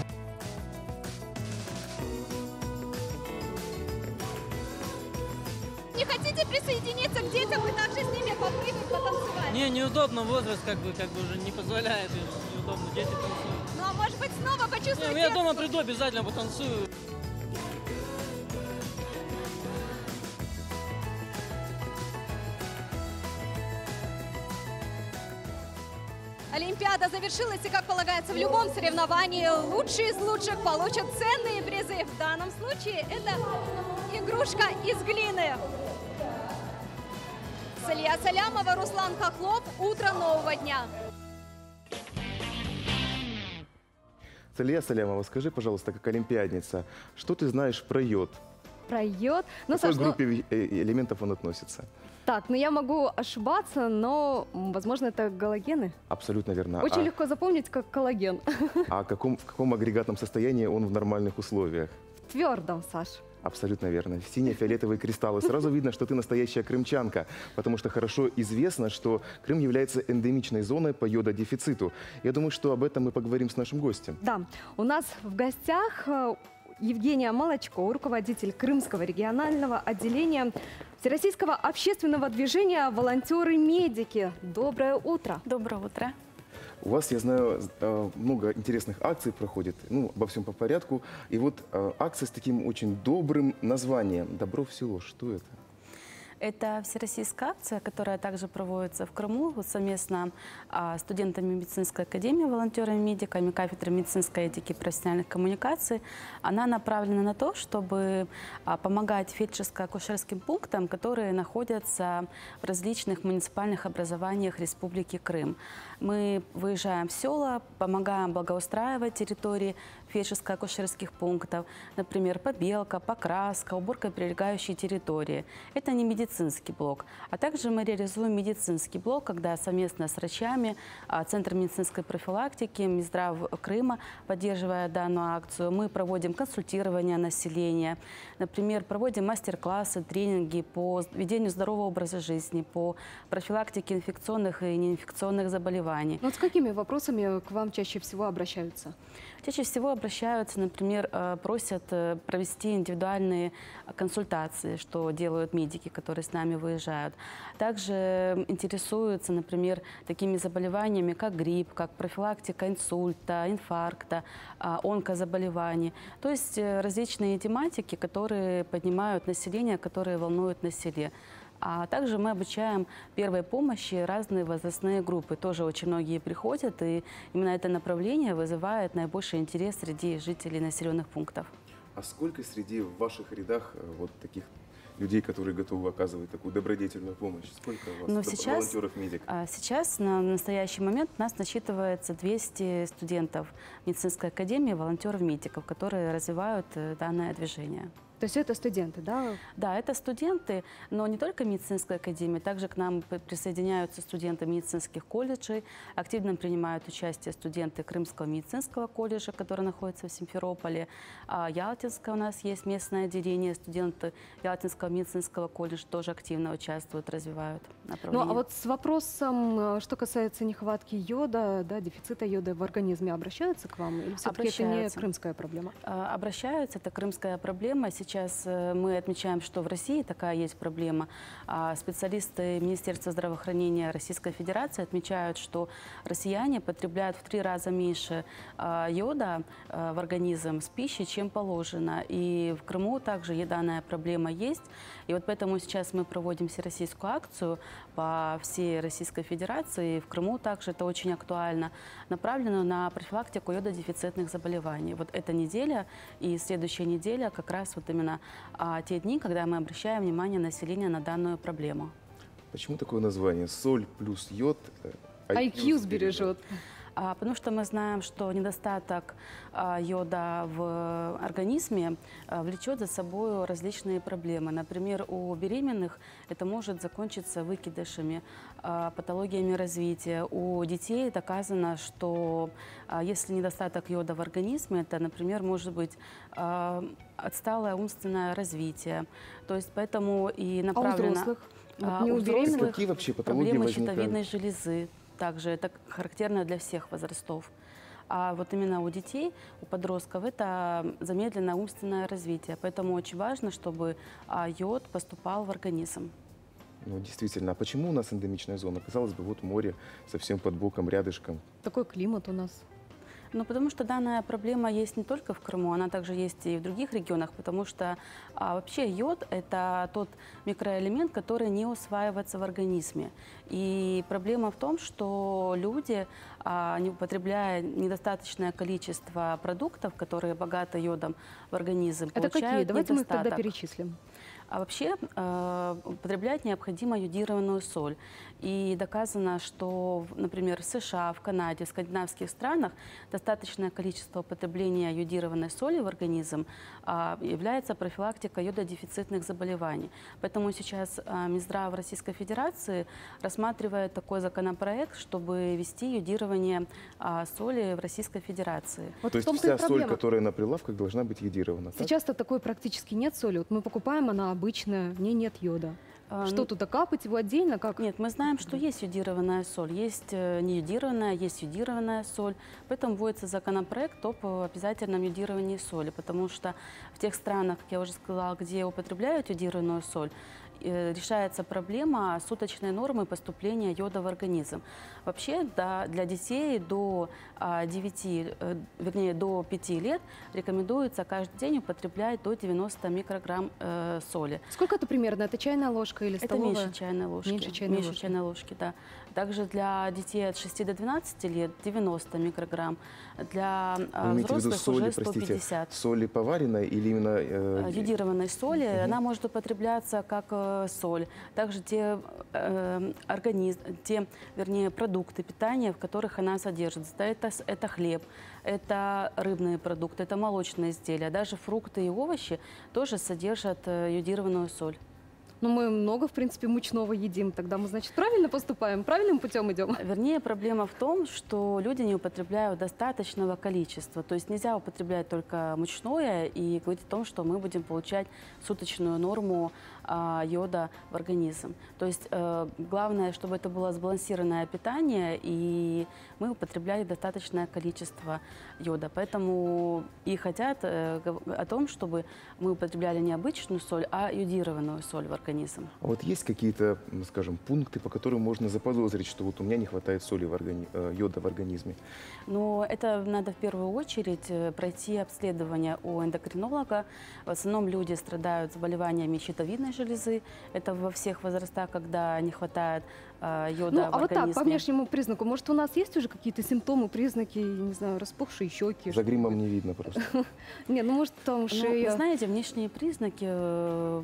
Не хотите присоединиться к детям и также с ними попрыгать, потанцевать? Не, неудобно, возраст как бы уже не позволяет, неудобно, дети танцуют. Ну а может быть снова почувствуете? Не, я дома приду, обязательно потанцую. Олимпиада завершилась, и, как полагается, в любом соревновании лучшие из лучших получат ценные призы. В данном случае это игрушка из глины. Салия Салямова, Руслан Хохлов. Утро нового дня. Салия Салямова, скажи, пожалуйста, как олимпиадница, что ты знаешь про йод? Про йод? К какой группе элементов он относится? Так, ну я могу ошибаться, но, возможно, это галогены. Абсолютно верно. Очень легко запомнить, как коллаген. А в каком агрегатном состоянии он в нормальных условиях? В твердом, Саш. Абсолютно верно. Сине-фиолетовые кристаллы. Сразу видно, что ты настоящая крымчанка, потому что хорошо известно, что Крым является эндемичной зоной по йододефициту. Я думаю, что об этом мы поговорим с нашим гостем. Да, у нас в гостях Евгения Молочко, руководитель Крымского регионального отделения Всероссийского общественного движения «Волонтеры-медики». Доброе утро. Доброе утро. У вас, я знаю, много интересных акций проходит, ну, обо всем по порядку. И вот акция с таким очень добрым названием «Добро в село». Что это? Это всероссийская акция, которая также проводится в Крыму совместно с студентами медицинской академии, волонтерами-медиками, кафедры медицинской этики и профессиональных коммуникаций. Она направлена на то, чтобы помогать фельдшерско-акушерским пунктам, которые находятся в различных муниципальных образованиях Республики Крым. Мы выезжаем в села, помогаем благоустраивать территории фельдшерско-акушерских пунктов, например, побелка, покраска, уборка прилегающей территории. Это не медицинский блок. А также мы реализуем медицинский блок, когда совместно с врачами Центр медицинской профилактики Минздрав Крыма, поддерживая данную акцию, мы проводим консультирование населения, например, проводим мастер-классы, тренинги по ведению здорового образа жизни, по профилактике инфекционных и неинфекционных заболеваний. Вот с какими вопросами к вам чаще всего обращаются? Чаще всего обращаются, например, просят провести индивидуальные консультации, что делают медики, которые с нами выезжают. Также интересуются, например, такими заболеваниями, как грипп, как профилактика инсульта, инфаркта, онкозаболеваний. То есть различные тематики, которые поднимают население, которые волнуют на селе. А также мы обучаем первой помощи разные возрастные группы. Тоже очень многие приходят, и именно это направление вызывает наибольший интерес среди жителей населенных пунктов. А сколько среди ваших рядах вот таких людей, которые готовы оказывать такую добродетельную помощь? Сколько у вас волонтеров-медиков? Сейчас, на настоящий момент, у нас насчитывается 200 студентов медицинской академии, волонтеров-медиков, которые развивают данное движение. То есть это студенты, да? Да, это студенты, но не только медицинской академии, также к нам присоединяются студенты медицинских колледжей, активно принимают участие студенты Крымского медицинского колледжа, который находится в Симферополе, Ялтинское у нас есть местное отделение, студенты Ялтинского медицинского колледжа тоже активно участвуют, развивают направление. Ну а вот с вопросом, что касается нехватки йода, да, дефицита йода в организме, обращаются к вам? Или все-таки это не крымская проблема? Обращаются, это крымская проблема. Сейчас мы отмечаем, что в России такая есть проблема. Специалисты Министерства здравоохранения Российской Федерации отмечают, что россияне потребляют в 3 раза меньше йода в организм с пищей, чем положено. И в Крыму также данная проблема есть. И вот поэтому сейчас мы проводим всероссийскую акцию по всей Российской Федерации. И в Крыму также это очень актуально. Направлено на профилактику йододефицитных заболеваний. Вот эта неделя и следующая неделя как раз вот именно те дни, когда мы обращаем внимание населения на данную проблему. Почему такое название? Соль плюс йод IQ сбережет. Потому что мы знаем, что недостаток йода в организме влечет за собой различные проблемы. Например, у беременных это может закончиться выкидышами, патологиями развития. У детей доказано, что если недостаток йода в организме, это, например, может быть отсталое умственное развитие. То есть поэтому и направлено... А у взрослых? Какие вообще патологии проблемы возникают? щитовидной железы. Также это характерно для всех возрастов. А вот именно у детей, у подростков, это замедленное умственное развитие. Поэтому очень важно, чтобы йод поступал в организм. Ну, действительно. А почему у нас эндемичная зона? Казалось бы, вот море совсем под боком, рядышком. Такой климат у нас. Ну, потому что данная проблема есть не только в Крыму, она также есть и в других регионах, потому что вообще йод – это тот микроэлемент, который не усваивается в организме. И проблема в том, что люди, не употребляя недостаточное количество продуктов, которые богаты йодом в организм, это какие? Давайте мы их тогда недостаток. перечислим. А вообще употреблять необходимо йодированную соль. И доказано, что, например, в США, в Канаде, в скандинавских странах достаточное количество употребления йодированной соли в организм является профилактикой йододефицитных заболеваний. Поэтому сейчас Минздрав Российской Федерации рассматривает такой законопроект, чтобы ввести йодирование соли в Российской Федерации. Вот то есть вся соль, которая на прилавках, должна быть йодирована? Сейчас-то такой практически нет соли. Вот мы покупаем, она обычная, в ней нет йода. Что туда капать, его отдельно? Как? Нет, мы знаем, что есть йодированная соль, есть неюдированная, есть йодированная соль. Поэтому вводится законопроект об обязательном йодировании соли, потому что в тех странах, как я уже сказала, где употребляют йодированную соль, решается проблема суточной нормы поступления йода в организм. Вообще, для детей до 5 лет рекомендуется каждый день употреблять до 90 микрограмм соли. Сколько это примерно? Это чайная ложка или столовая? Это меньше чайной ложки. Меньше чайной ложки, да. Также для детей от 6 до 12 лет 90 микрограмм. Для взрослых соли, уже 150. Простите, соли поваренной или именно... Йодированной соли. Она может употребляться как соль. Также те продукты питания, в которых она содержится. Это хлеб, это рыбные продукты, это молочные изделия. Даже фрукты и овощи тоже содержат йодированную соль. Ну, мы много, в принципе, мучного едим. Тогда мы, значит, правильно поступаем, правильным путем идем? Вернее, проблема в том, что люди не употребляют достаточного количества. То есть нельзя употреблять только мучное и говорить о том, что мы будем получать суточную норму йода в организм. То есть главное, чтобы это было сбалансированное питание, и мы употребляли достаточное количество йода. Поэтому и хотят о том, чтобы мы употребляли не обычную соль, а йодированную соль в организм. А вот есть какие-то, скажем, пункты, по которым можно заподозрить, что вот у меня не хватает соли йода в организме? Но это надо в первую очередь пройти обследование у эндокринолога. В основном люди страдают заболеваниями щитовидной железы. Это во всех возрастах, когда не хватает йода в организме. А вот так, по внешнему признаку, может, у нас есть уже какие-то симптомы, признаки, не знаю, распухшие щеки? За гримом не видно просто. Не, ну может там шея. Вы знаете, внешние признаки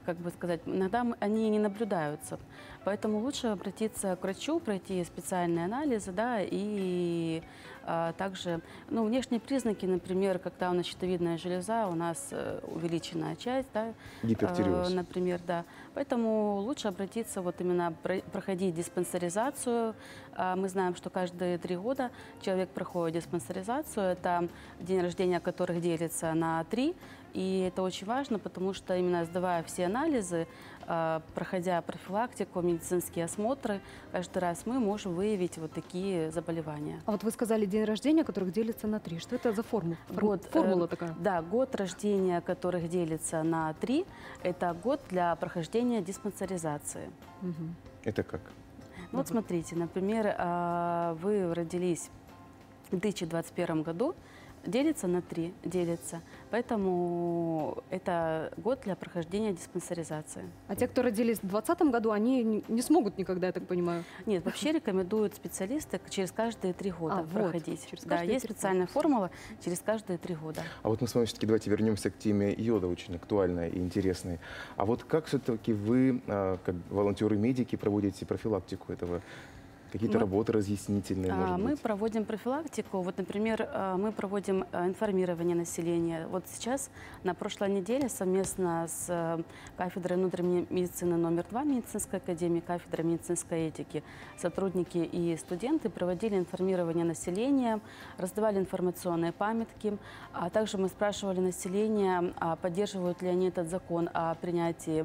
как бы сказать, иногда они не наблюдаются. Поэтому лучше обратиться к врачу, пройти специальные анализы, да, и также, ну, внешние признаки, например, когда у нас щитовидная железа, у нас увеличенная часть, да, гипертиреоз, например, да. Поэтому лучше обратиться, вот именно проходить диспансеризацию. Мы знаем, что каждые 3 года человек проходит диспансеризацию. Это день рождения которых делится на 3. И это очень важно, потому что именно сдавая все анализы, проходя профилактику, медицинские осмотры, каждый раз мы можем выявить вот такие заболевания. А вот вы сказали день рождения, которых делится на 3. Что это за формула такая? Да, год рождения, которых делится на 3, это год для прохождения диспансеризации. Это как? Ну, вот смотрите, например, вы родились в 2021 году, делится на 3, делится. Поэтому это год для прохождения диспансеризации. А те, кто родились в 2020 году, они не смогут никогда, я так понимаю? Нет, вообще рекомендуют специалисты через каждые 3 года проходить. Вот, да, есть специальная формула через каждые 3 года. А вот мы с вами все-таки давайте вернемся к теме йода, очень актуальной и интересной. А вот как все-таки вы, как волонтеры-медики, проводите профилактику этого? Какие-то работы разъяснительные, может быть? Мы проводим профилактику. Вот, например, мы проводим информирование населения. Вот сейчас, на прошлой неделе, совместно с кафедрой внутренней медицины номер 2 медицинской академии, кафедрой медицинской этики, сотрудники и студенты проводили информирование населения, раздавали информационные памятки. А также мы спрашивали население, поддерживают ли они этот закон о принятии,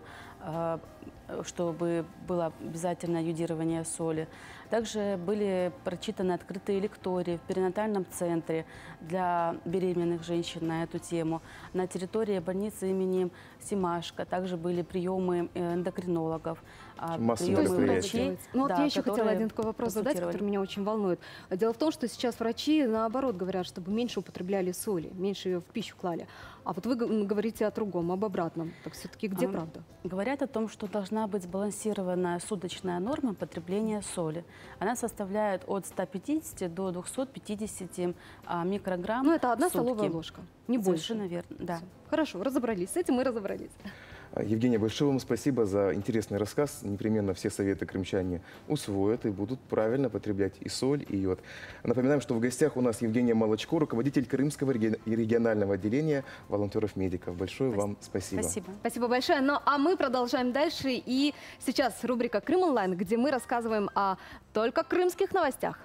чтобы было обязательное йодирование соли. Также были прочитаны открытые лектории в перинатальном центре для беременных женщин на эту тему. На территории больницы имени Семашко также были приемы эндокринологов, приемы врачей. Ну, вот я еще хотела один такой вопрос задать, который меня очень волнует. Дело в том, что сейчас врачи, наоборот, говорят, чтобы меньше употребляли соли, меньше ее в пищу клали. А вот вы говорите о другом, об обратном. Так все-таки где правда? Говорят о том, что должна быть сбалансированная суточная норма потребления соли. Она составляет от 150 до 250 микрограмм. Ну, это одна в сутки. Столовая ложка, не больше. Совершенно верно, да. Хорошо, разобрались. С этим мы разобрались. Евгения, большое вам спасибо за интересный рассказ. Непременно все советы крымчане усвоят и будут правильно потреблять и соль, и йод. Напоминаем, что в гостях у нас Евгения Молочко, руководитель Крымского регионального отделения волонтеров-медиков. Большое вам спасибо. Спасибо большое. Ну, а мы продолжаем дальше. И сейчас рубрика «Крым онлайн», где мы рассказываем о только крымских новостях.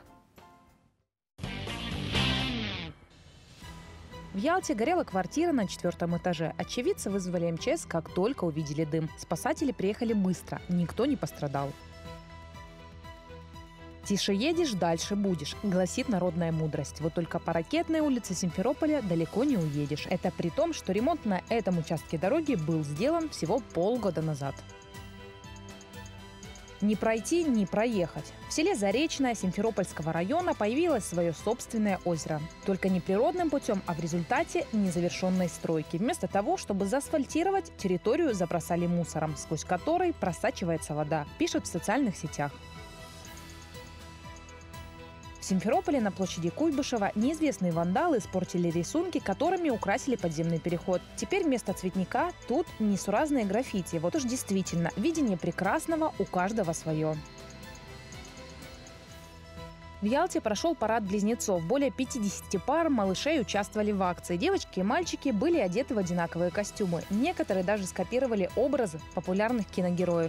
В Ялте горела квартира на 4-м этаже. Очевидцы вызвали МЧС, как только увидели дым. Спасатели приехали быстро, никто не пострадал. «Тише едешь, дальше будешь», гласит народная мудрость. Вот только по Ракетной улице Симферополя далеко не уедешь. Это при том, что ремонт на этом участке дороги был сделан всего полгода назад. Не пройти, не проехать. В селе Заречное Симферопольского района появилось свое собственное озеро. Только не природным путем, а в результате незавершенной стройки. Вместо того, чтобы заасфальтировать, территорию забросали мусором, сквозь который просачивается вода, пишут в социальных сетях. В Симферополе на площади Куйбышева неизвестные вандалы испортили рисунки, которыми украсили подземный переход. Теперь вместо цветника тут несуразные граффити. Вот уж действительно, видение прекрасного у каждого свое. В Ялте прошел парад близнецов. Более 50 пар малышей участвовали в акции. Девочки и мальчики были одеты в одинаковые костюмы. Некоторые даже скопировали образы популярных киногероев.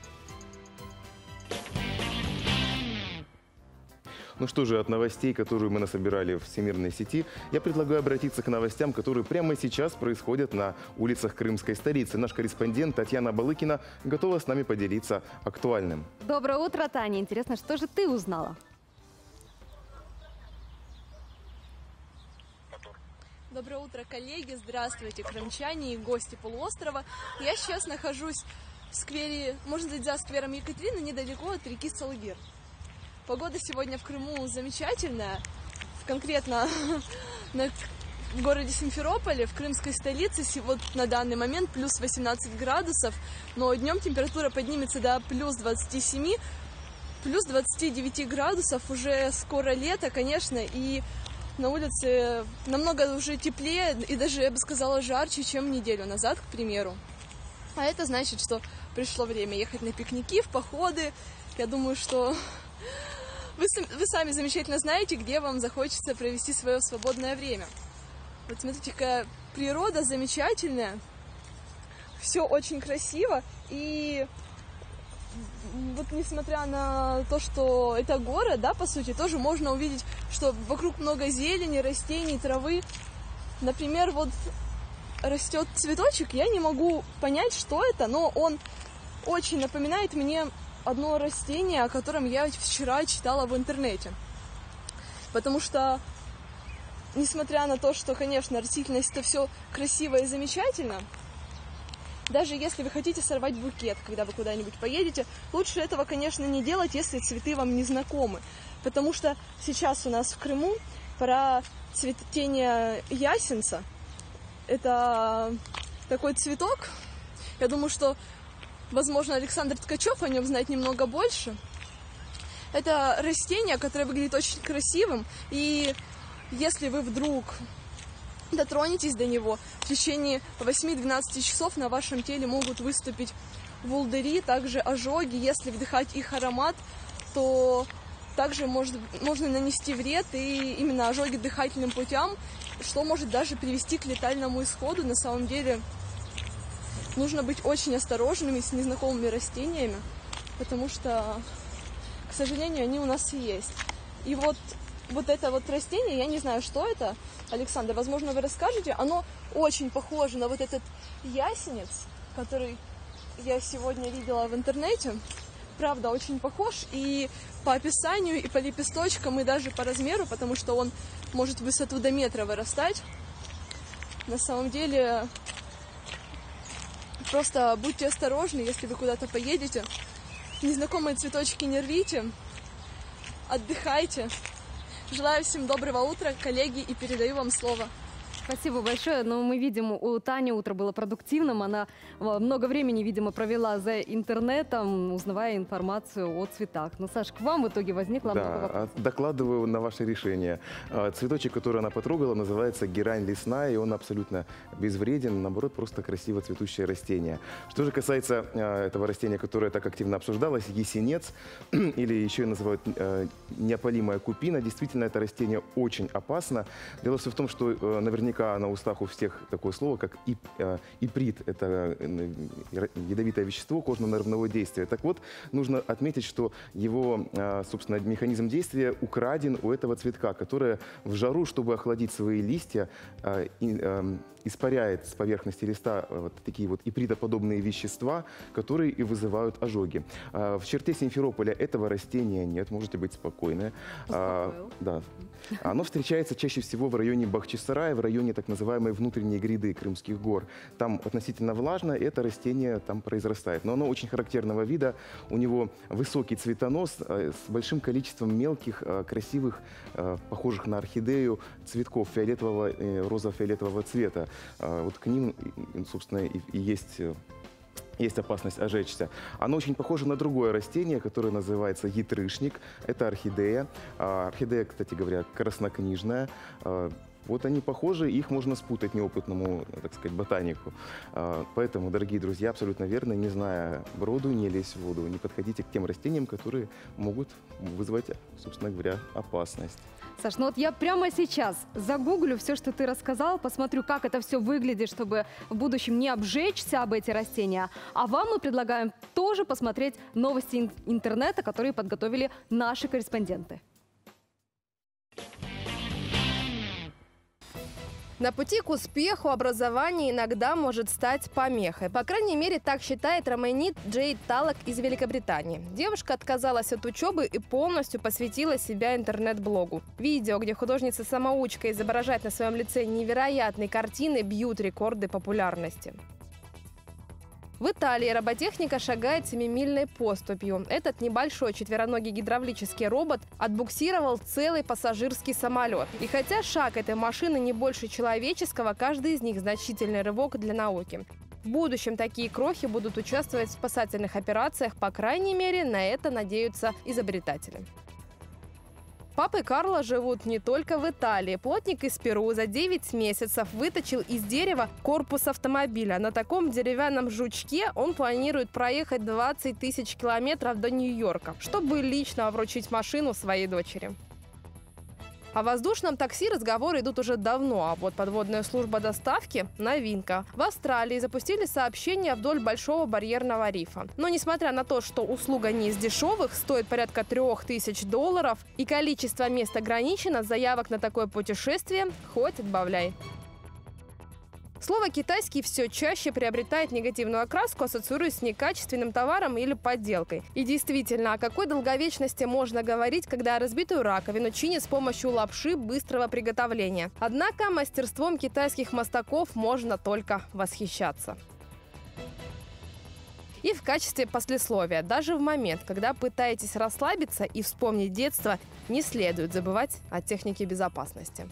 Ну что же, от новостей, которые мы насобирали в всемирной сети, я предлагаю обратиться к новостям, которые прямо сейчас происходят на улицах крымской столицы. Наш корреспондент Татьяна Балыкина готова с нами поделиться актуальным. Доброе утро, Таня. Интересно, что же ты узнала? Доброе утро, коллеги. Здравствуйте, крымчане и гости полуострова. Я сейчас нахожусь в сквере, можно сказать, за сквером Екатерины, недалеко от реки Салгир. Погода сегодня в Крыму замечательная, конкретно в городе Симферополе, в крымской столице, вот на данный момент плюс 18 градусов, но днем температура поднимется до плюс 27, плюс 29 градусов, уже скоро лето, конечно, и на улице намного уже теплее и даже, я бы сказала, жарче, чем неделю назад, к примеру. А это значит, что пришло время ехать на пикники, в походы. Я думаю, что вы сами замечательно знаете, где вам захочется провести свое свободное время. Вот смотрите, какая природа замечательная. Все очень красиво. И вот несмотря на то, что это город, да, по сути, тоже можно увидеть, что вокруг много зелени, растений, травы. Например, вот растет цветочек, я не могу понять, что это, но он очень напоминает мне одно растение, о котором я вчера читала в интернете. Потому что, несмотря на то, что, конечно, растительность это все красиво и замечательно, даже если вы хотите сорвать букет, когда вы куда-нибудь поедете, лучше этого, конечно, не делать, если цветы вам не знакомы. Потому что сейчас у нас в Крыму пора цветения ясенца. Это такой цветок. Я думаю, что, возможно, Александр Ткачев о нем знает немного больше. Это растение, которое выглядит очень красивым. И если вы вдруг дотронетесь до него, в течение 8-12 часов на вашем теле могут выступить волдыри, также ожоги. Если вдыхать их аромат, то также можно нанести вред и именно ожоги дыхательным путям, что может даже привести к летальному исходу. На самом деле нужно быть очень осторожными с незнакомыми растениями, потому что, к сожалению, они у нас и есть. И вот это вот растение, я не знаю, что это, Александр, возможно, вы расскажете, оно очень похоже на вот этот ясенец, который я сегодня видела в интернете. Правда, очень похож и по описанию, и по лепесточкам, и даже по размеру, потому что он может в высоту до метра вырастать. На самом деле, просто будьте осторожны, если вы куда-то поедете. Незнакомые цветочки не рвите, отдыхайте. Желаю всем доброго утра, коллеги, и передаю вам слово. Спасибо большое. Но мы видим, у Тани утро было продуктивным. Она много времени, видимо, провела за интернетом, узнавая информацию о цветах. Но, Саш, к вам в итоге возникло много вопросов. Докладываю на ваше решение. Цветочек, который она потрогала, называется герань лесная, и он абсолютно безвреден, наоборот, просто красиво цветущее растение. Что же касается этого растения, которое так активно обсуждалось, ясенец, или еще и называют неопалимая купина, действительно, это растение очень опасно. Дело все в том, что наверняка на устах у всех такое слово, как иприт. Это ядовитое вещество кожно-нервного действия. Так вот, нужно отметить, что его, собственно, механизм действия украден у этого цветка, который в жару, чтобы охладить свои листья, испаряет с поверхности листа вот такие вот ипритоподобные вещества, которые и вызывают ожоги. В черте Симферополя этого растения нет, можете быть спокойны. Да. Оно встречается чаще всего в районе Бахчисарая, в районе так называемой внутренней гряды Крымских гор. Там относительно влажно, и это растение там произрастает. Но оно очень характерного вида, у него высокий цветонос с большим количеством мелких, красивых, похожих на орхидею цветков фиолетового, розово-фиолетового цвета. Вот к ним, собственно, и есть опасность ожечься. Оно очень похоже на другое растение, которое называется ятрышник. Это орхидея. Орхидея, кстати говоря, краснокнижная. Вот они похожи, их можно спутать неопытному, так сказать, ботанику. Поэтому, дорогие друзья, абсолютно верно, не зная броду, не лезь в воду. Не подходите к тем растениям, которые могут вызвать, собственно говоря, опасность. Саш, ну вот я прямо сейчас загуглю все, что ты рассказал, посмотрю, как это все выглядит, чтобы в будущем не обжечься об эти растения. А вам мы предлагаем тоже посмотреть новости интернета, которые подготовили наши корреспонденты. На пути к успеху образование иногда может стать помехой. По крайней мере, так считает Романит Джейд Талак из Великобритании. Девушка отказалась от учебы и полностью посвятила себя интернет-блогу. Видео, где художница-самоучка изображает на своем лице невероятные картины, бьют рекорды популярности. В Италии роботехника шагает семимильной поступью. Этот небольшой четвероногий гидравлический робот отбуксировал целый пассажирский самолет. И хотя шаг этой машины не больше человеческого, каждый из них значительный рывок для науки. В будущем такие крохи будут участвовать в спасательных операциях, по крайней мере, на это надеются изобретатели. Папы Карла живут не только в Италии. Плотник из Перу за 9 месяцев выточил из дерева корпус автомобиля. На таком деревянном жучке он планирует проехать 20 тысяч километров до Нью-Йорка, чтобы лично вручить машину своей дочери. О воздушном такси разговоры идут уже давно, а вот подводная служба доставки – новинка. В Австралии запустили сообщения вдоль Большого барьерного рифа. Но несмотря на то, что услуга не из дешевых, стоит порядка $3000, и количество мест ограничено, заявок на такое путешествие хоть отбавляй. Слово «китайский» все чаще приобретает негативную окраску, ассоциируясь с некачественным товаром или подделкой. И действительно, о какой долговечности можно говорить, когда разбитую раковину чинят с помощью лапши быстрого приготовления? Однако мастерством китайских мастаков можно только восхищаться. И в качестве послесловия, даже в момент, когда пытаетесь расслабиться и вспомнить детство, не следует забывать о технике безопасности.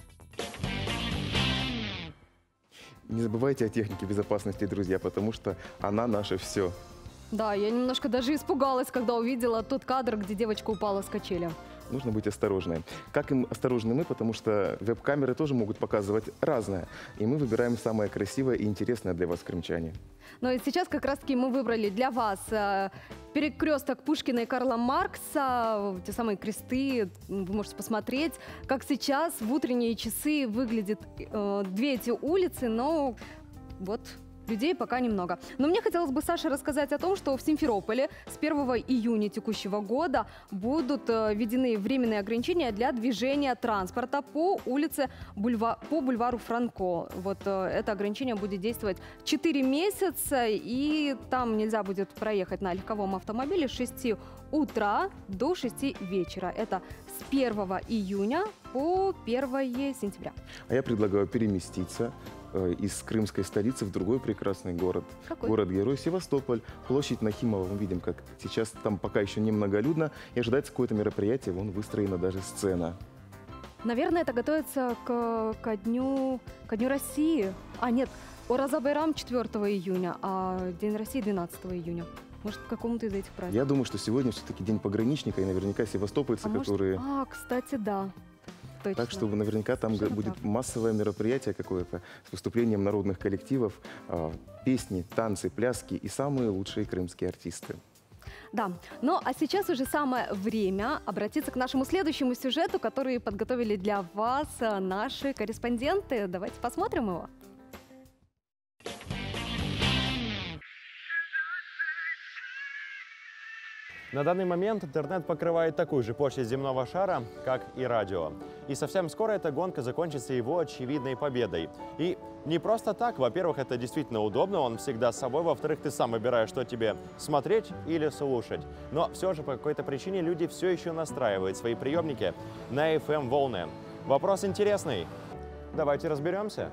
Не забывайте о технике безопасности, друзья, потому что она наше все. Да, я немножко даже испугалась, когда увидела тот кадр, где девочка упала с качели. Нужно быть осторожным. Как им осторожны мы, потому что веб-камеры тоже могут показывать разное. И мы выбираем самое красивое и интересное для вас, крымчане. Но и сейчас как раз-таки мы выбрали для вас перекресток Пушкина и Карла Маркса, те самые кресты. Вы можете посмотреть, как сейчас в утренние часы выглядят две эти улицы, но вот... людей пока немного. Но мне хотелось бы, Саша, рассказать о том, что в Симферополе с 1 июня текущего года будут введены временные ограничения для движения транспорта по улице по бульвару Франко. Вот это ограничение будет действовать 4 месяца, и там нельзя будет проехать на легковом автомобиле с 6 утра до 6 вечера. Это с 1 июня по 1 сентября. А я предлагаю переместиться из крымской столицы в другой прекрасный город. Какой? Город-герой Севастополь. Площадь Нахимова. Мы видим, как сейчас там пока еще немноголюдно. И ожидается какое-то мероприятие. Вон выстроена даже сцена. Наверное, это готовится ко дню России. А нет, Ораза Байрам 4 июня, а День России 12 июня. Может, к какому-то из этих праздников. Я думаю, что сегодня все-таки День пограничника. И наверняка севастопольцы, которые... кстати, да. Точно. Так что наверняка там будет массовое мероприятие какое-то с выступлением народных коллективов, песни, танцы, пляски и самые лучшие крымские артисты. Да, ну а сейчас уже самое время обратиться к нашему следующему сюжету, который подготовили для вас наши корреспонденты. Давайте посмотрим его. На данный момент интернет покрывает такую же площадь земного шара, как и радио. И совсем скоро эта гонка закончится его очевидной победой. И не просто так. Во-первых, это действительно удобно, он всегда с собой. Во-вторых, ты сам выбираешь, что тебе смотреть или слушать. Но все же по какой-то причине люди все еще настраивают свои приемники на FM-волны. Вопрос интересный. Давайте разберемся.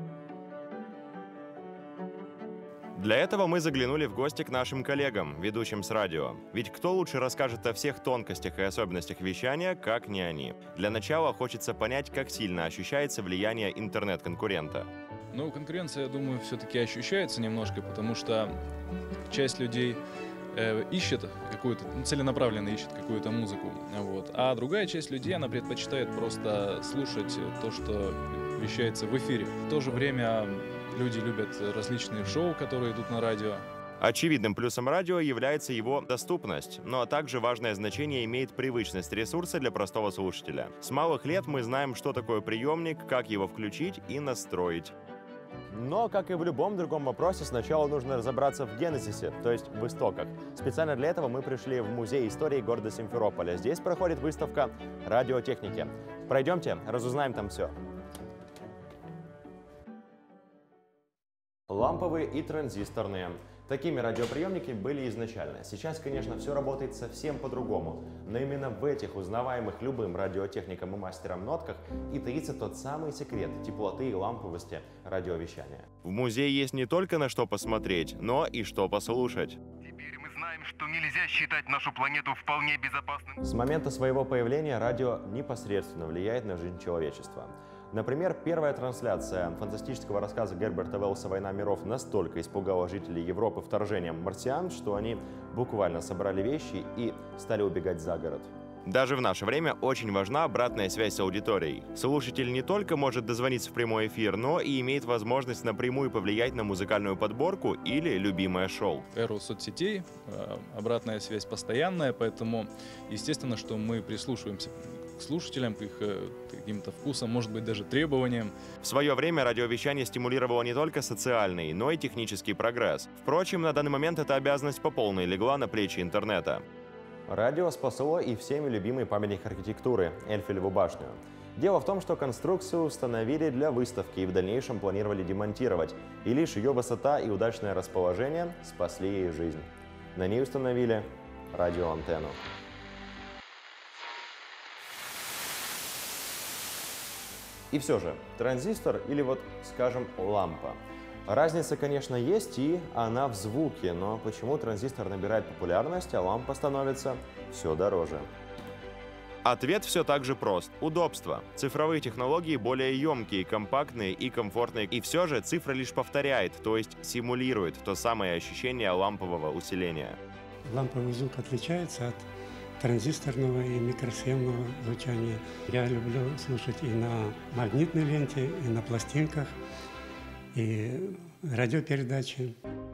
Для этого мы заглянули в гости к нашим коллегам, ведущим с радио. Ведь кто лучше расскажет о всех тонкостях и особенностях вещания, как не они? Для начала хочется понять, как сильно ощущается влияние интернет-конкурента. Ну, конкуренция, я думаю, все-таки ощущается немножко, потому что часть людей ищет какую-то, целенаправленно ищет какую-то музыку, вот. А другая часть людей, она предпочитает просто слушать то, что вещается в эфире. В то же время люди любят различные шоу, которые идут на радио. Очевидным плюсом радио является его доступность, но также важное значение имеет привычность ресурса для простого слушателя. С малых лет мы знаем, что такое приемник, как его включить и настроить. Но, как и в любом другом вопросе, сначала нужно разобраться в генезисе, то есть в истоках. Специально для этого мы пришли в Музей истории города Симферополя. Здесь проходит выставка радиотехники. Пройдемте, разузнаем там все. Ламповые и транзисторные. Такими радиоприемники были изначально. Сейчас, конечно, все работает совсем по-другому. Но именно в этих узнаваемых любым радиотехником и мастером нотках и таится тот самый секрет теплоты и ламповости радиовещания. В музее есть не только на что посмотреть, но и что послушать. Теперь мы знаем, что нельзя считать нашу планету вполне безопасным. С момента своего появления радио непосредственно влияет на жизнь человечества. Например, первая трансляция фантастического рассказа Герберта Уэллса «Война миров» настолько испугала жителей Европы вторжением марсиан, что они буквально собрали вещи и стали убегать за город. Даже в наше время очень важна обратная связь с аудиторией. Слушатель не только может дозвониться в прямой эфир, но и имеет возможность напрямую повлиять на музыкальную подборку или любимое шоу. Эру соцсетей, обратная связь постоянная, поэтому естественно, что мы прислушиваемся к слушателям, к их каким-то вкусам, может быть, даже требованиям. В свое время радиовещание стимулировало не только социальный, но и технический прогресс. Впрочем, на данный момент эта обязанность по полной легла на плечи интернета. Радио спасло и всеми любимый памятник архитектуры – Эйфелеву башню. Дело в том, что конструкцию установили для выставки и в дальнейшем планировали демонтировать, и лишь ее высота и удачное расположение спасли ей жизнь. На ней установили радиоантенну. И все же, транзистор или вот, скажем, лампа. Разница, конечно, есть, и она в звуке, но почему транзистор набирает популярность, а лампа становится все дороже? Ответ все так же прост – удобство. Цифровые технологии более емкие, компактные и комфортные. И все же цифра лишь повторяет, то есть симулирует то самое ощущение лампового усиления. Ламповый звук отличается от транзисторного и микросхемного звучания. Я люблю слушать и на магнитной ленте, и на пластинках, и радиопередачи.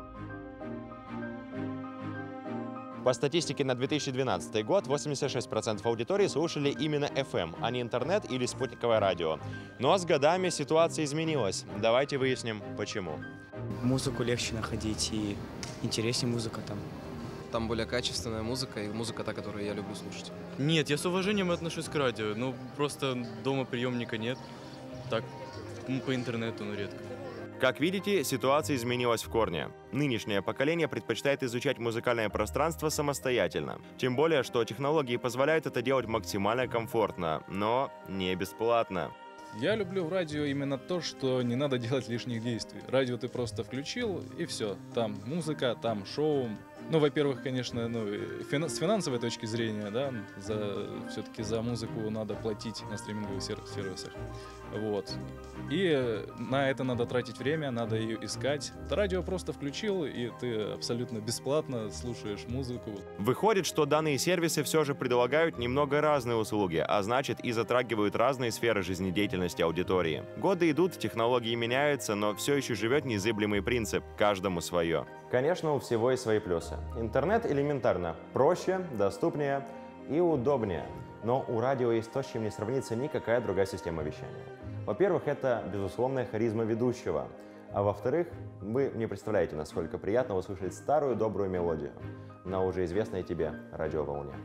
По статистике на 2012 год 86% аудитории слушали именно FM, а не интернет или спутниковое радио. Но с годами ситуация изменилась. Давайте выясним, почему. Музыку легче находить и интереснее музыка там. Там более качественная музыка и музыка та, которую я люблю слушать. Нет, я с уважением отношусь к радио. Ну, просто дома приемника нет. Так, по интернету, ну, редко. Как видите, ситуация изменилась в корне. Нынешнее поколение предпочитает изучать музыкальное пространство самостоятельно. Тем более, что технологии позволяют это делать максимально комфортно, но не бесплатно. Я люблю в радио именно то, что не надо делать лишних действий. Радио ты просто включил, и все. Там музыка, там шоу. Ну, во-первых, конечно, с финансовой точки зрения, да, все-таки за музыку надо платить на стриминговых сервисах. Вот. И на это надо тратить время, надо ее искать. Радио просто включил, и ты абсолютно бесплатно слушаешь музыку. Выходит, что данные сервисы все же предлагают немного разные услуги, а значит и затрагивают разные сферы жизнедеятельности аудитории. Годы идут, технологии меняются, но все еще живет незыблемый принцип – каждому свое. Конечно, у всего есть свои плюсы. Интернет элементарно проще, доступнее и удобнее. Но у радио есть то, с чем не сравнится никакая другая система вещания. Во-первых, это безусловная харизма ведущего. А во-вторых, вы не представляете, насколько приятно услышать старую добрую мелодию на уже известной тебе радиоволне.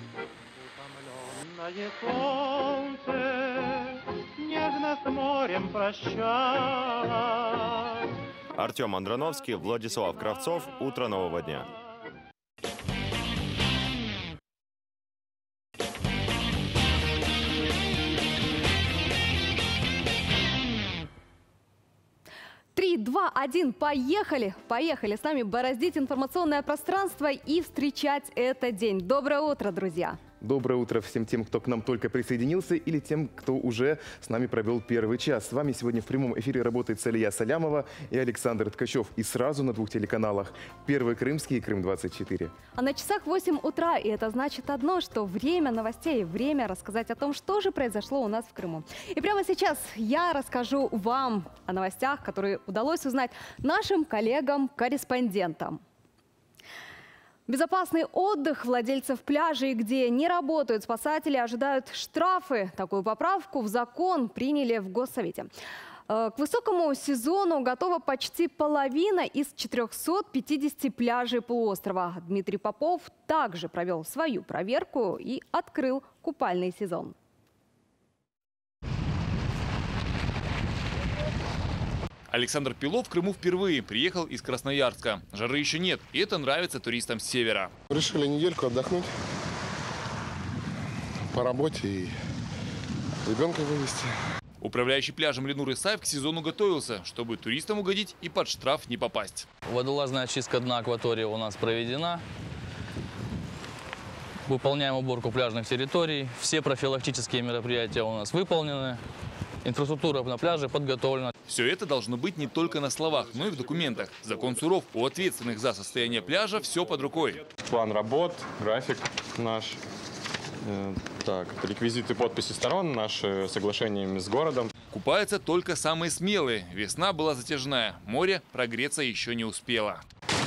Артем Андроновский, Владислав Кравцов. Утро нового дня. Три, два, один, поехали! Поехали с нами бороздить информационное пространство и встречать этот день. Доброе утро, друзья! Доброе утро всем тем, кто к нам только присоединился, или тем, кто уже с нами провел первый час. С вами сегодня в прямом эфире работает Салия Салямова и Александр Ткачев. И сразу на двух телеканалах. Первый Крымский и Крым-24. А на часах 8 утра, и это значит одно, что время новостей, время рассказать о том, что же произошло у нас в Крыму. И прямо сейчас я расскажу вам о новостях, которые удалось узнать нашим коллегам-корреспондентам. Безопасный отдых владельцев пляжей, где не работают спасатели, ожидают штрафы. Такую поправку в закон приняли в Госсовете. К высокому сезону готова почти половина из 450 пляжей полуострова. Дмитрий Попов также провел свою проверку и открыл купальный сезон. Александр Пилов в Крыму впервые, приехал из Красноярска. Жары еще нет, и это нравится туристам с севера. Решили недельку отдохнуть по работе и ребенка вывести. Управляющий пляжем Ленур Исаев к сезону готовился, чтобы туристам угодить и под штраф не попасть. Водолазная очистка дна акватории у нас проведена. Выполняем уборку пляжных территорий. Все профилактические мероприятия у нас выполнены. Инфраструктура на пляже подготовлена. Все это должно быть не только на словах, но и в документах. Закон суров, у ответственных за состояние пляжа все под рукой. План работ, график наш. Так, реквизиты подписи сторон, наши соглашения с городом. Купаются только самые смелые. Весна была затяжная. Море прогреться еще не успело.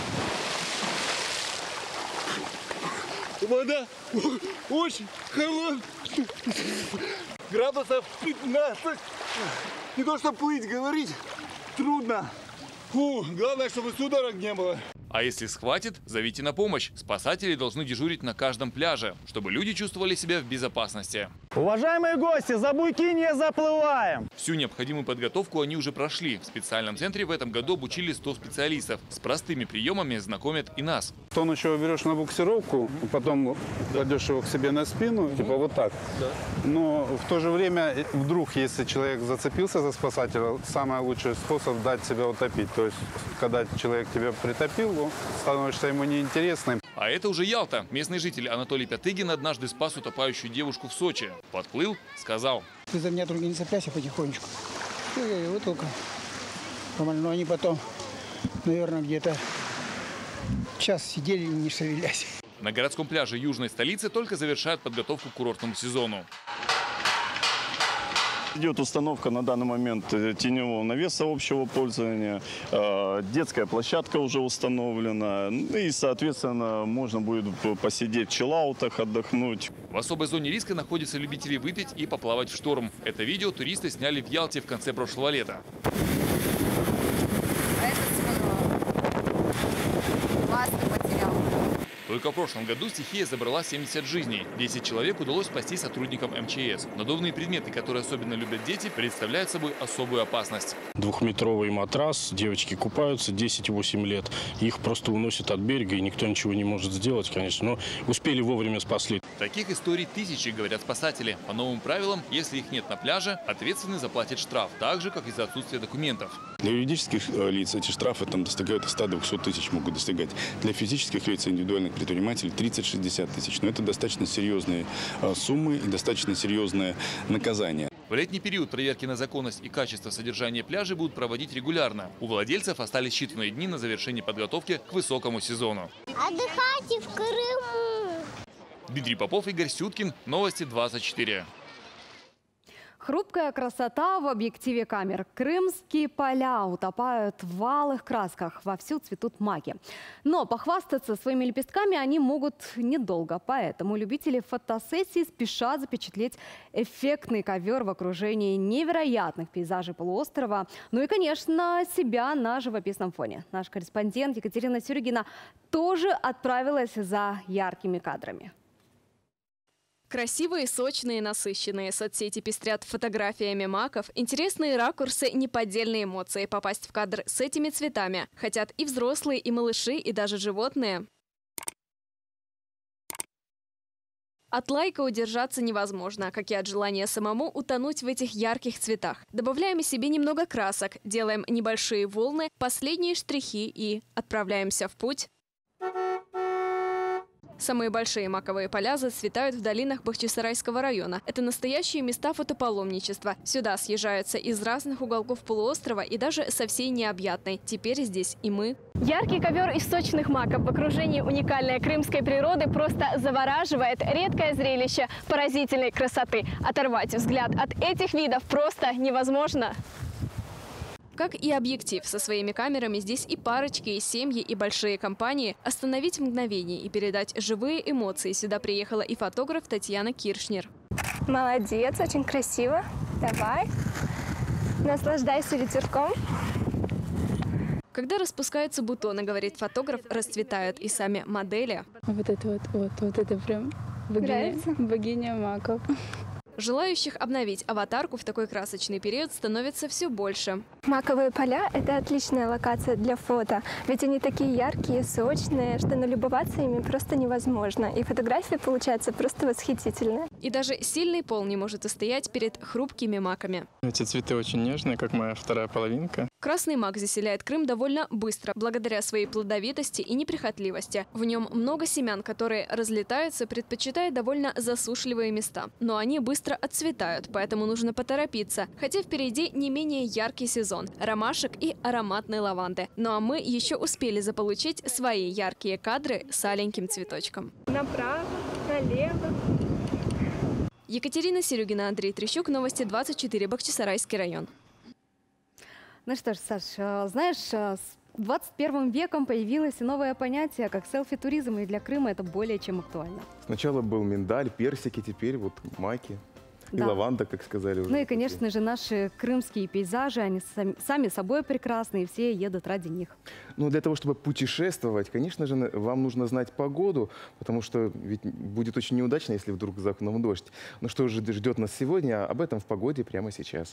Вода очень холодная. Градусов 15. Не то что плыть, говорить трудно. Фу, главное, чтобы судорог не было. А если схватит, зовите на помощь. Спасатели должны дежурить на каждом пляже, чтобы люди чувствовали себя в безопасности. Уважаемые гости, за буйки не заплываем. Всю необходимую подготовку они уже прошли. В специальном центре в этом году обучили 100 специалистов. С простыми приемами знакомят и нас. Тонущего берешь на буксировку, потом кладешь его к себе на спину, типа вот так. Да. Но в то же время, вдруг, если человек зацепился за спасателя, самый лучший способ дать себя утопить. То есть, когда человек тебя притопил, становишься ему неинтересным. А это уже Ялта. Местный житель Анатолий Пятыгин однажды спас утопающую девушку в Сочи. Подплыл, сказал: «Ты за меня только не цепляйся потихонечку. Вот только. Но они потом, наверное, где-то час сидели, не шевелясь». На городском пляже южной столицы только завершают подготовку к курортному сезону. Идет установка на данный момент теневого навеса общего пользования. Детская площадка уже установлена. И, соответственно, можно будет посидеть в чиллаутах, отдохнуть. В особой зоне риска находятся любители выпить и поплавать в шторм. Это видео туристы сняли в Ялте в конце прошлого лета. Только в прошлом году стихия забрала 70 жизней. 10 человек удалось спасти сотрудникам МЧС. Надувные предметы, которые особенно любят дети, представляют собой особую опасность. 2-метровый матрас, девочки купаются, 10-8 лет. Их просто уносят от берега, и никто ничего не может сделать, конечно. Но успели вовремя спасли. Таких историй тысячи, говорят спасатели. По новым правилам, если их нет на пляже, ответственный заплатит штраф, так же, как и за отсутствие документов. Для юридических лиц эти штрафы там достигают 100-200 тысяч, могут достигать. Для физических лиц и индивидуальных предпринимателей 30-60 тысяч. Но это достаточно серьезные суммы и достаточно серьезное наказание. В летний период проверки на законность и качество содержания пляжей будут проводить регулярно. У владельцев остались считанные дни на завершение подготовки к высокому сезону. Отдыхайте в Крыму! Дмитрий Попов, Игорь Сюткин. Новости 24. Хрупкая красота в объективе камер. Крымские поля утопают в алых красках. Вовсю цветут маки. Но похвастаться своими лепестками они могут недолго. Поэтому любители фотосессий спешат запечатлеть эффектный ковер в окружении невероятных пейзажей полуострова. Ну и, конечно, себя на живописном фоне. Наш корреспондент Екатерина Сюригина тоже отправилась за яркими кадрами. Красивые, сочные, насыщенные. Соцсети пестрят фотографиями маков. Интересные ракурсы, неподдельные эмоции. Попасть в кадр с этими цветами хотят и взрослые, и малыши, и даже животные. От лайка удержаться невозможно, как и от желания самому утонуть в этих ярких цветах. Добавляем себе немного красок, делаем небольшие волны, последние штрихи и отправляемся в путь. Самые большие маковые поля зацветают в долинах Бахчисарайского района. Это настоящие места фотопаломничества. Сюда съезжаются из разных уголков полуострова и даже со всей необъятной. Теперь здесь и мы. Яркий ковер из сочных маков в окружении уникальной крымской природы просто завораживает. Редкое зрелище поразительной красоты. Оторвать взгляд от этих видов просто невозможно. Как и объектив со своими камерами, здесь и парочки, и семьи, и большие компании. Остановить мгновение и передать живые эмоции. Сюда приехала и фотограф Татьяна Киршнер. Молодец, очень красиво. Давай. Наслаждайся ветерком. Когда распускаются бутоны, говорит фотограф, расцветают и сами модели. Вот это прям богиня маков. Желающих обновить аватарку в такой красочный период становится все больше. Маковые поля – это отличная локация для фото, ведь они такие яркие, сочные, что налюбоваться ими просто невозможно. И фотография получается просто восхитительная. И даже сильный пол не может устоять перед хрупкими маками. Эти цветы очень нежные, как моя вторая половинка. Красный мак заселяет Крым довольно быстро, благодаря своей плодовитости и неприхотливости. В нем много семян, которые разлетаются, предпочитая довольно засушливые места. Но они быстро отцветают, поэтому нужно поторопиться. Хотя впереди не менее яркий сезон – ромашек и ароматной лаванды. Ну а мы еще успели заполучить свои яркие кадры с аленьким цветочком. Направо, налево. Екатерина Серюгина, Андрей Трещук, Новости 24, Бахчисарайский район. Ну что ж, Саш, знаешь, с 21 веком появилось и новое понятие, как селфи-туризм, и для Крыма это более чем актуально. Сначала был миндаль, персики, теперь вот маки. И Да. лаванда, как сказали уже. Ну и, конечно же, наши крымские пейзажи, они сами собой прекрасны, и все едут ради них. Ну, для того, чтобы путешествовать, конечно же, вам нужно знать погоду, потому что ведь будет очень неудачно, если вдруг за окном дождь. Но что же ждет нас сегодня, об этом в погоде прямо сейчас.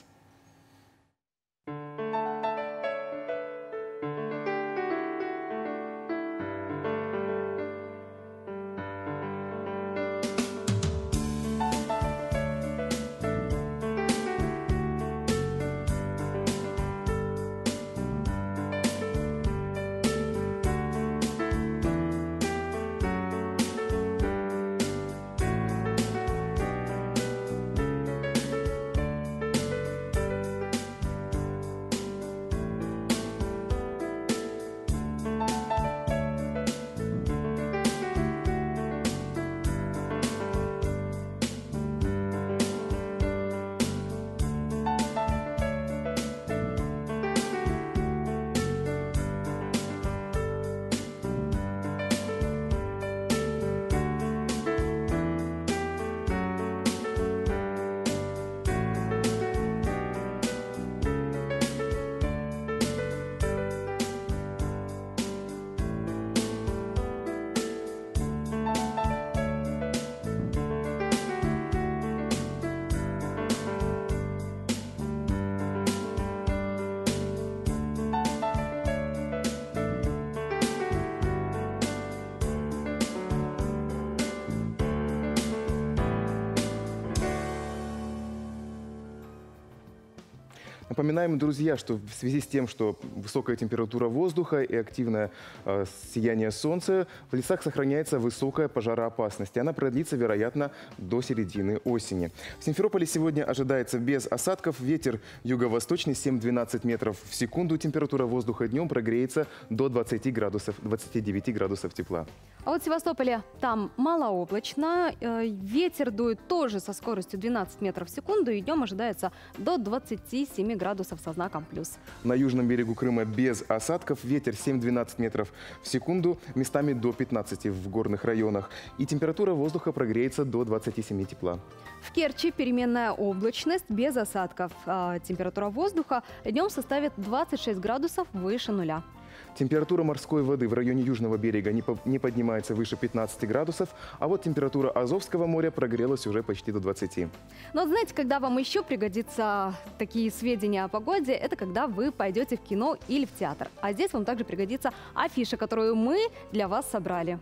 Напоминаем, друзья, что в связи с тем, что высокая температура воздуха и активное сияние солнца, в лесах сохраняется высокая пожароопасность. И она продлится, вероятно, до середины осени. В Симферополе сегодня ожидается без осадков. Ветер юго-восточный 7-12 метров в секунду. Температура воздуха днем прогреется до 20 градусов, 29 градусов тепла. А вот в Севастополе там малооблачно. Ветер дует тоже со скоростью 12 метров в секунду. И днем ожидается до 27 градусов со знаком плюс. На южном берегу Крыма без осадков. Ветер 7-12 метров в секунду. Местами до 15 в горных районах. И температура воздуха прогреется до 27 тепла. В Керчи переменная облачность без осадков. Температура воздуха днем составит 26 градусов выше нуля. Температура морской воды в районе южного берега не поднимается выше 15 градусов, а вот температура Азовского моря прогрелась уже почти до 20. Но вот знаете, когда вам еще пригодятся такие сведения о погоде, это когда вы пойдете в кино или в театр. А здесь вам также пригодится афиша, которую мы для вас собрали.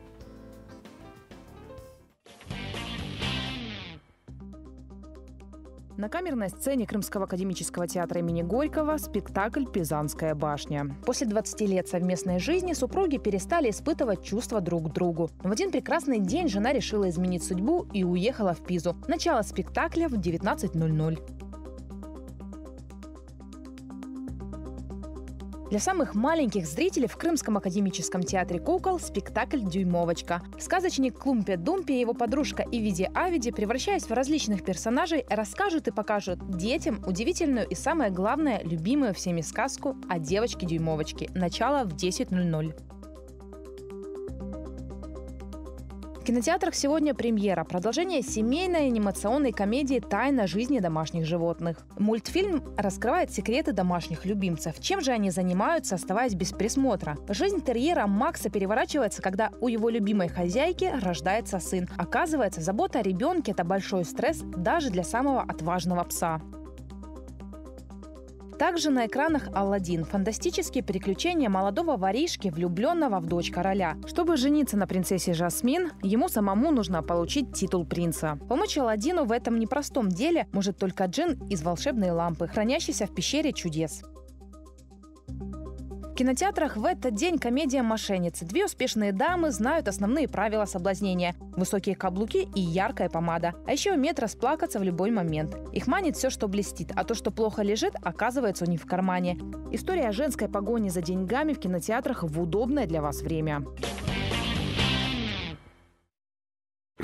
На камерной сцене Крымского академического театра имени Горького спектакль «Пизанская башня». После 20 лет совместной жизни супруги перестали испытывать чувства друг к другу. Но в один прекрасный день жена решила изменить судьбу и уехала в Пизу. Начало спектакля в 19:00. Для самых маленьких зрителей в Крымском академическом театре кукол спектакль «Дюймовочка». Сказочник Клумпе-Думпе и его подружка Ивиди-Авиди, превращаясь в различных персонажей, расскажут и покажут детям удивительную и, самое главное, любимую всеми сказку о девочке-дюймовочке. Начало в 10:00. В кинотеатрах сегодня премьера. Продолжение семейной анимационной комедии «Тайна жизни домашних животных». Мультфильм раскрывает секреты домашних любимцев. Чем же они занимаются, оставаясь без присмотра? Жизнь терьера Макса переворачивается, когда у его любимой хозяйки рождается сын. Оказывается, забота о ребенке – это большой стресс даже для самого отважного пса. Также на экранах «Аладдин» – фантастические приключения молодого воришки, влюбленного в дочь короля. Чтобы жениться на принцессе Жасмин, ему самому нужно получить титул принца. Помочь Аладдину в этом непростом деле может только джин из волшебной лампы, хранящейся в пещере чудес. В кинотеатрах в этот день комедия «Мошенницы». Две успешные дамы знают основные правила соблазнения – высокие каблуки и яркая помада. А еще умеют расплакаться в любой момент. Их манит все, что блестит, а то, что плохо лежит, оказывается у них в кармане. История о женской погоне за деньгами в кинотеатрах в удобное для вас время.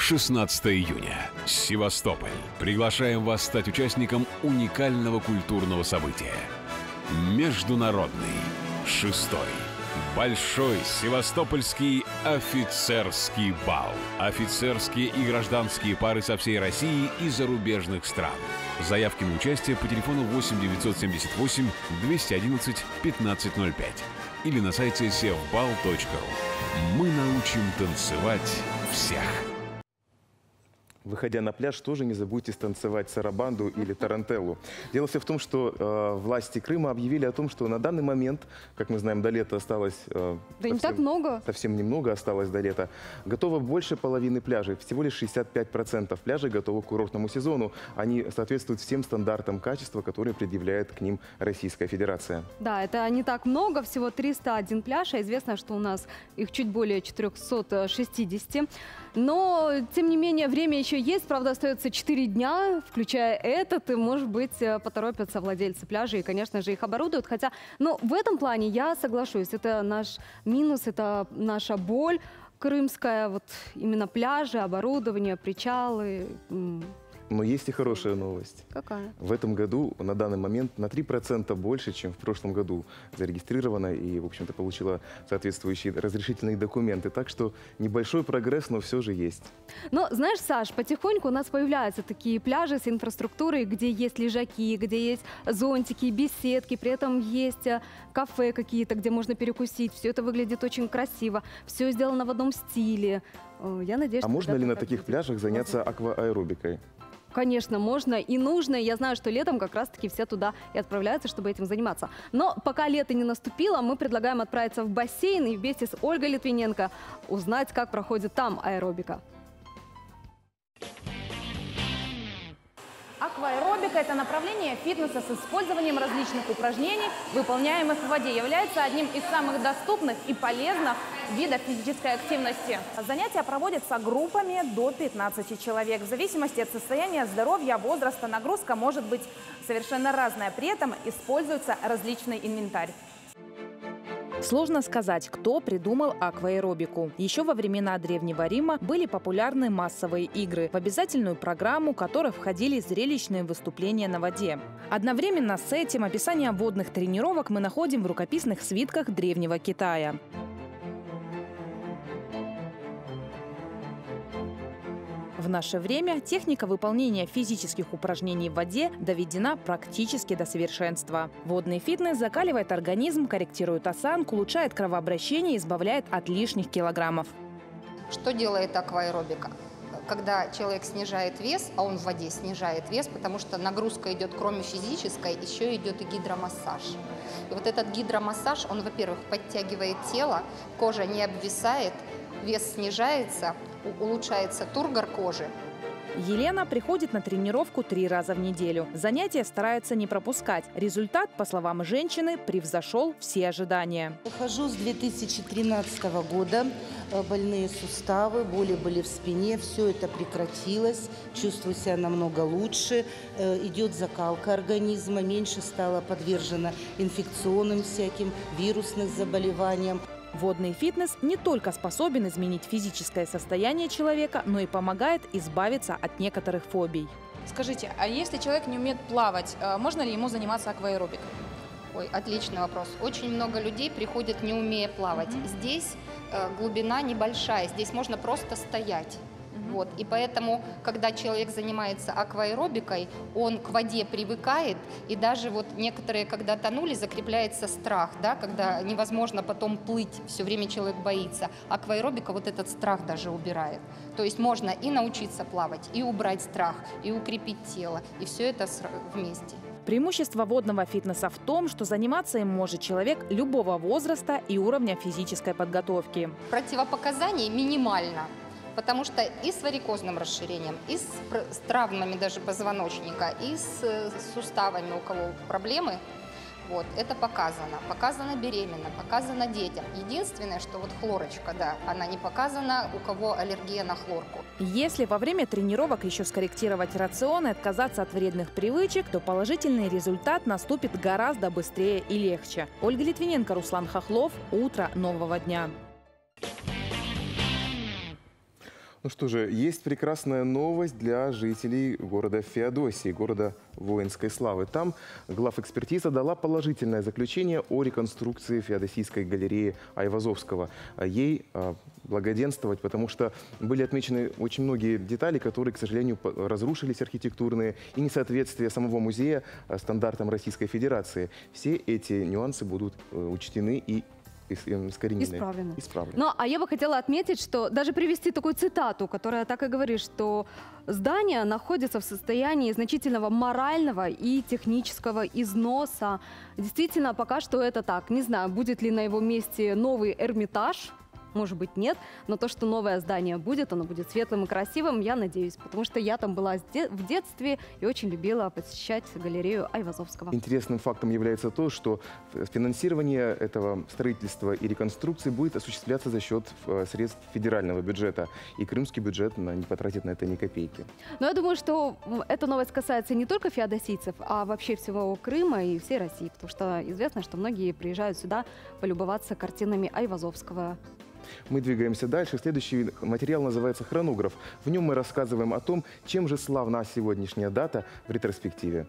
16 июня. Севастополь. Приглашаем вас стать участником уникального культурного события. Международный 6-й Большой Севастопольский офицерский бал. Офицерские и гражданские пары со всей России и зарубежных стран. Заявки на участие по телефону 8 978 211 1505 или на сайте sevbal.ru. Мы научим танцевать всех. Выходя на пляж, тоже не забудьте станцевать сарабанду или тарантеллу. Дело все в том, что власти Крыма объявили о том, что на данный момент, как мы знаем, до лета осталось... Да не так много. Совсем немного осталось до лета. Готово больше половины пляжей. Всего лишь 65% пляжей готовы к курортному сезону. Они соответствуют всем стандартам качества, которые предъявляет к ним Российская Федерация. Да, это не так много, всего 301 пляж. А известно, что у нас их чуть более 460. Но, тем не менее, время еще есть. Правда, остается 4 дня, включая этот. И, может быть, поторопятся владельцы пляжей и, конечно же, их оборудуют. Хотя, но в этом плане я соглашусь. Это наш минус, это наша боль крымская. Вот именно пляжи, оборудование, причалы. Но есть и хорошая новость. Какая? В этом году на данный момент на 3% больше, чем в прошлом году зарегистрировано и, в общем-то, получила соответствующие разрешительные документы. Так что небольшой прогресс, но все же есть. Но, знаешь, Саш, потихоньку у нас появляются такие пляжи с инфраструктурой, где есть лежаки, где есть зонтики, беседки, при этом есть кафе какие-то, где можно перекусить. Все это выглядит очень красиво, все сделано в одном стиле. Я надеюсь, а можно ли на таких пляжах заняться аквааэробикой? Конечно, можно и нужно. Я знаю, что летом как раз-таки все туда и отправляются, чтобы этим заниматься. Но пока лето не наступило, мы предлагаем отправиться в бассейн и вместе с Ольгой Литвиненко узнать, как проходит там аэробика. Акваэробика – это направление фитнеса с использованием различных упражнений, выполняемых в воде. Является одним из самых доступных и полезных видов физической активности. Занятия проводятся группами до 15 человек. В зависимости от состояния здоровья, возраста, нагрузка может быть совершенно разная. При этом используется различный инвентарь. Сложно сказать, кто придумал акваэробику. Еще во времена Древнего Рима были популярны массовые игры, в обязательную программу которых входили зрелищные выступления на воде. Одновременно с этим описание водных тренировок мы находим в рукописных свитках Древнего Китая. В наше время техника выполнения физических упражнений в воде доведена практически до совершенства. Водный фитнес закаливает организм, корректирует осанку, улучшает кровообращение и избавляет от лишних килограммов. Что делает акваэробика? Когда человек снижает вес, а он в воде снижает вес, потому что нагрузка идет кроме физической, еще идет и гидромассаж. И вот этот гидромассаж, он, во-первых, подтягивает тело, кожа не обвисает, вес снижается, улучшается тургор кожи. Елена приходит на тренировку 3 раза в неделю. Занятия старается не пропускать. Результат, по словам женщины, превзошел все ожидания. Хожу с 2013 года. Больные суставы, боли были в спине. Все это прекратилось. Чувствую себя намного лучше. Идет закалка организма. Меньше стала подвержена инфекционным всяким, вирусным заболеваниям. Водный фитнес не только способен изменить физическое состояние человека, но и помогает избавиться от некоторых фобий. Скажите, а если человек не умеет плавать, можно ли ему заниматься акваэробикой? Ой, отличный вопрос. Очень много людей приходят, не умея плавать. Здесь глубина небольшая, здесь можно просто стоять. Вот. И поэтому, когда человек занимается акваэробикой, он к воде привыкает, и даже вот некоторые, когда тонули, закрепляется страх, да, когда невозможно потом плыть, все время человек боится. Акваэробика вот этот страх даже убирает. То есть можно и научиться плавать, и убрать страх, и укрепить тело, и все это вместе. Преимущество водного фитнеса в том, что заниматься им может человек любого возраста и уровня физической подготовки. Противопоказаний минимально. Потому что и с варикозным расширением, и с травмами даже позвоночника, и с суставами, у кого проблемы, вот, это показано. Показано беременным, показано детям. Единственное, что вот хлорочка, да, она не показана, у кого аллергия на хлорку. Если во время тренировок еще скорректировать рацион и отказаться от вредных привычек, то положительный результат наступит гораздо быстрее и легче. Ольга Литвиненко, Руслан Хохлов. Утро нового дня. Ну что же, есть прекрасная новость для жителей города Феодосии, города воинской славы. Там главэкспертиза дала положительное заключение о реконструкции Феодосийской галереи Айвазовского. Ей благоденствовать, потому что были отмечены очень многие детали, которые, к сожалению, разрушились архитектурные, и несоответствие самого музея стандартам Российской Федерации. Все эти нюансы будут учтены и исправлены. Ну, а я бы хотела отметить, что даже привести такую цитату, которая так и говорит, что здание находится в состоянии значительного морального и технического износа. Действительно, пока что это так. Не знаю, будет ли на его месте новый Эрмитаж. Может быть, нет, но то, что новое здание будет, оно будет светлым и красивым, я надеюсь, потому что я там была в детстве и очень любила посещать галерею Айвазовского. Интересным фактом является то, что финансирование этого строительства и реконструкции будет осуществляться за счет средств федерального бюджета, и крымский бюджет не потратит на это ни копейки. Но я думаю, что эта новость касается не только феодосийцев, а вообще всего Крыма и всей России, потому что известно, что многие приезжают сюда полюбоваться картинами Айвазовского. Мы двигаемся дальше. Следующий материал называется «Хронограф». В нем мы рассказываем о том, чем же славна сегодняшняя дата в ретроспективе.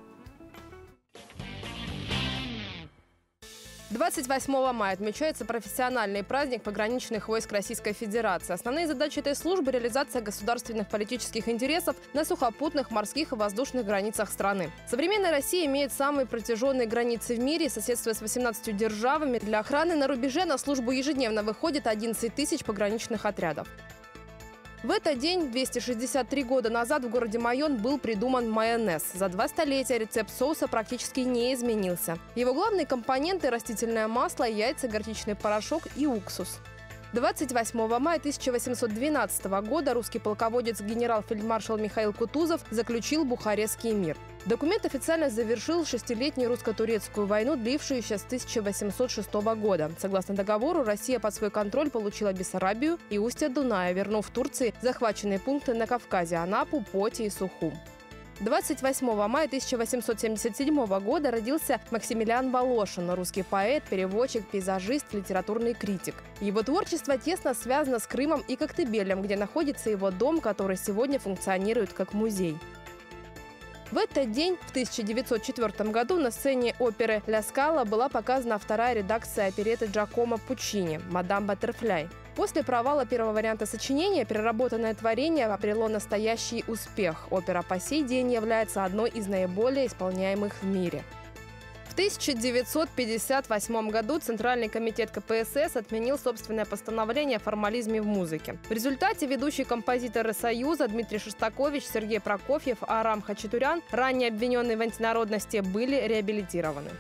28 мая отмечается профессиональный праздник пограничных войск Российской Федерации. Основные задачи этой службы – реализация государственных политических интересов на сухопутных, морских и воздушных границах страны. Современная Россия имеет самые протяженные границы в мире, соседствуя с 18 державами. Для охраны на рубеже на службу ежедневно выходит 11 тысяч пограничных отрядов. В этот день, 263 года назад, в городе Майон был придуман майонез. За 2 столетия рецепт соуса практически не изменился. Его главные компоненты – растительное масло, яйца, горчичный порошок и уксус. 28 мая 1812 года русский полководец генерал-фельдмаршал Михаил Кутузов заключил Бухарестский мир. Документ официально завершил 6-летнюю русско-турецкую войну, длившуюся с 1806 года. Согласно договору, Россия под свой контроль получила Бессарабию и устье Дуная, вернув Турции захваченные пункты на Кавказе – Анапу, Поти и Сухум. 28 мая 1877 года родился Максимилиан Волошин, русский поэт, переводчик, пейзажист, литературный критик. Его творчество тесно связано с Крымом и Коктебелем, где находится его дом, который сегодня функционирует как музей. В этот день, в 1904 году, на сцене оперы «Ля Скала» была показана вторая редакция оперетты Джакомо Пуччини «Мадам Баттерфляй». После провала первого варианта сочинения переработанное творение обрело настоящий успех. Опера по сей день является одной из наиболее исполняемых в мире. В 1958 году Центральный комитет КПСС отменил собственное постановление о формализме в музыке. В результате ведущие композиторы Союза Дмитрий Шостакович, Сергей Прокофьев, Арам Хачатурян, ранее обвиненные в антинародности, были реабилитированы.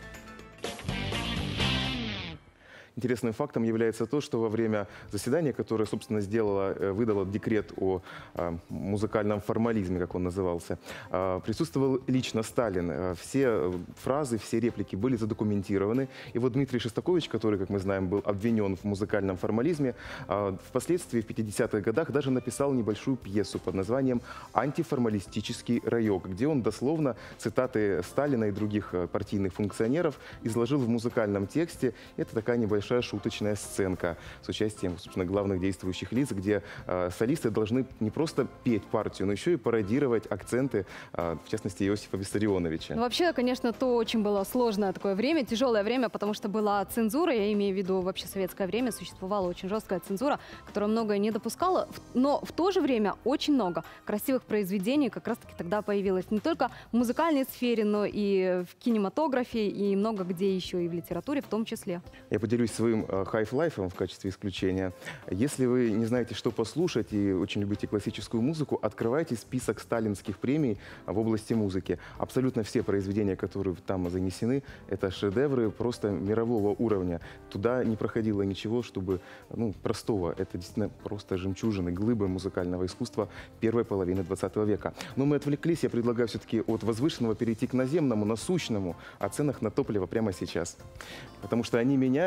Интересным фактом является то, что во время заседания, которое, собственно, выдало декрет о музыкальном формализме, как он назывался, присутствовал лично Сталин. Все фразы, все реплики были задокументированы. И вот Дмитрий Шостакович, который, как мы знаем, был обвинен в музыкальном формализме, впоследствии в 50-х годах даже написал небольшую пьесу под названием «Антиформалистический раёк», где он дословно цитаты Сталина и других партийных функционеров изложил в музыкальном тексте. Это такая небольшая шуточная сценка с участием, собственно, главных действующих лиц, где солисты должны не просто петь партию, но еще и пародировать акценты, в частности, Иосифа Виссарионовича. Ну, вообще, конечно, то очень было сложное такое время, тяжелое время, потому что была цензура, я имею в виду вообще советское время, существовала очень жесткая цензура, которая многое не допускала, но в то же время очень много красивых произведений как раз-таки тогда появилось не только в музыкальной сфере, но и в кинематографе, и много где еще, и в литературе в том числе. Я поделюсь своим хайф-лайфом в качестве исключения. Если вы не знаете, что послушать и очень любите классическую музыку, открывайте список сталинских премий в области музыки. Абсолютно все произведения, которые там занесены, это шедевры просто мирового уровня. Туда не проходило ничего, чтобы, простого. Это действительно просто жемчужины, глыбы музыкального искусства первой половины 20 века. Но мы отвлеклись, я предлагаю все-таки от возвышенного перейти к наземному, насущному, о ценах на топливо прямо сейчас. Потому что они меняются,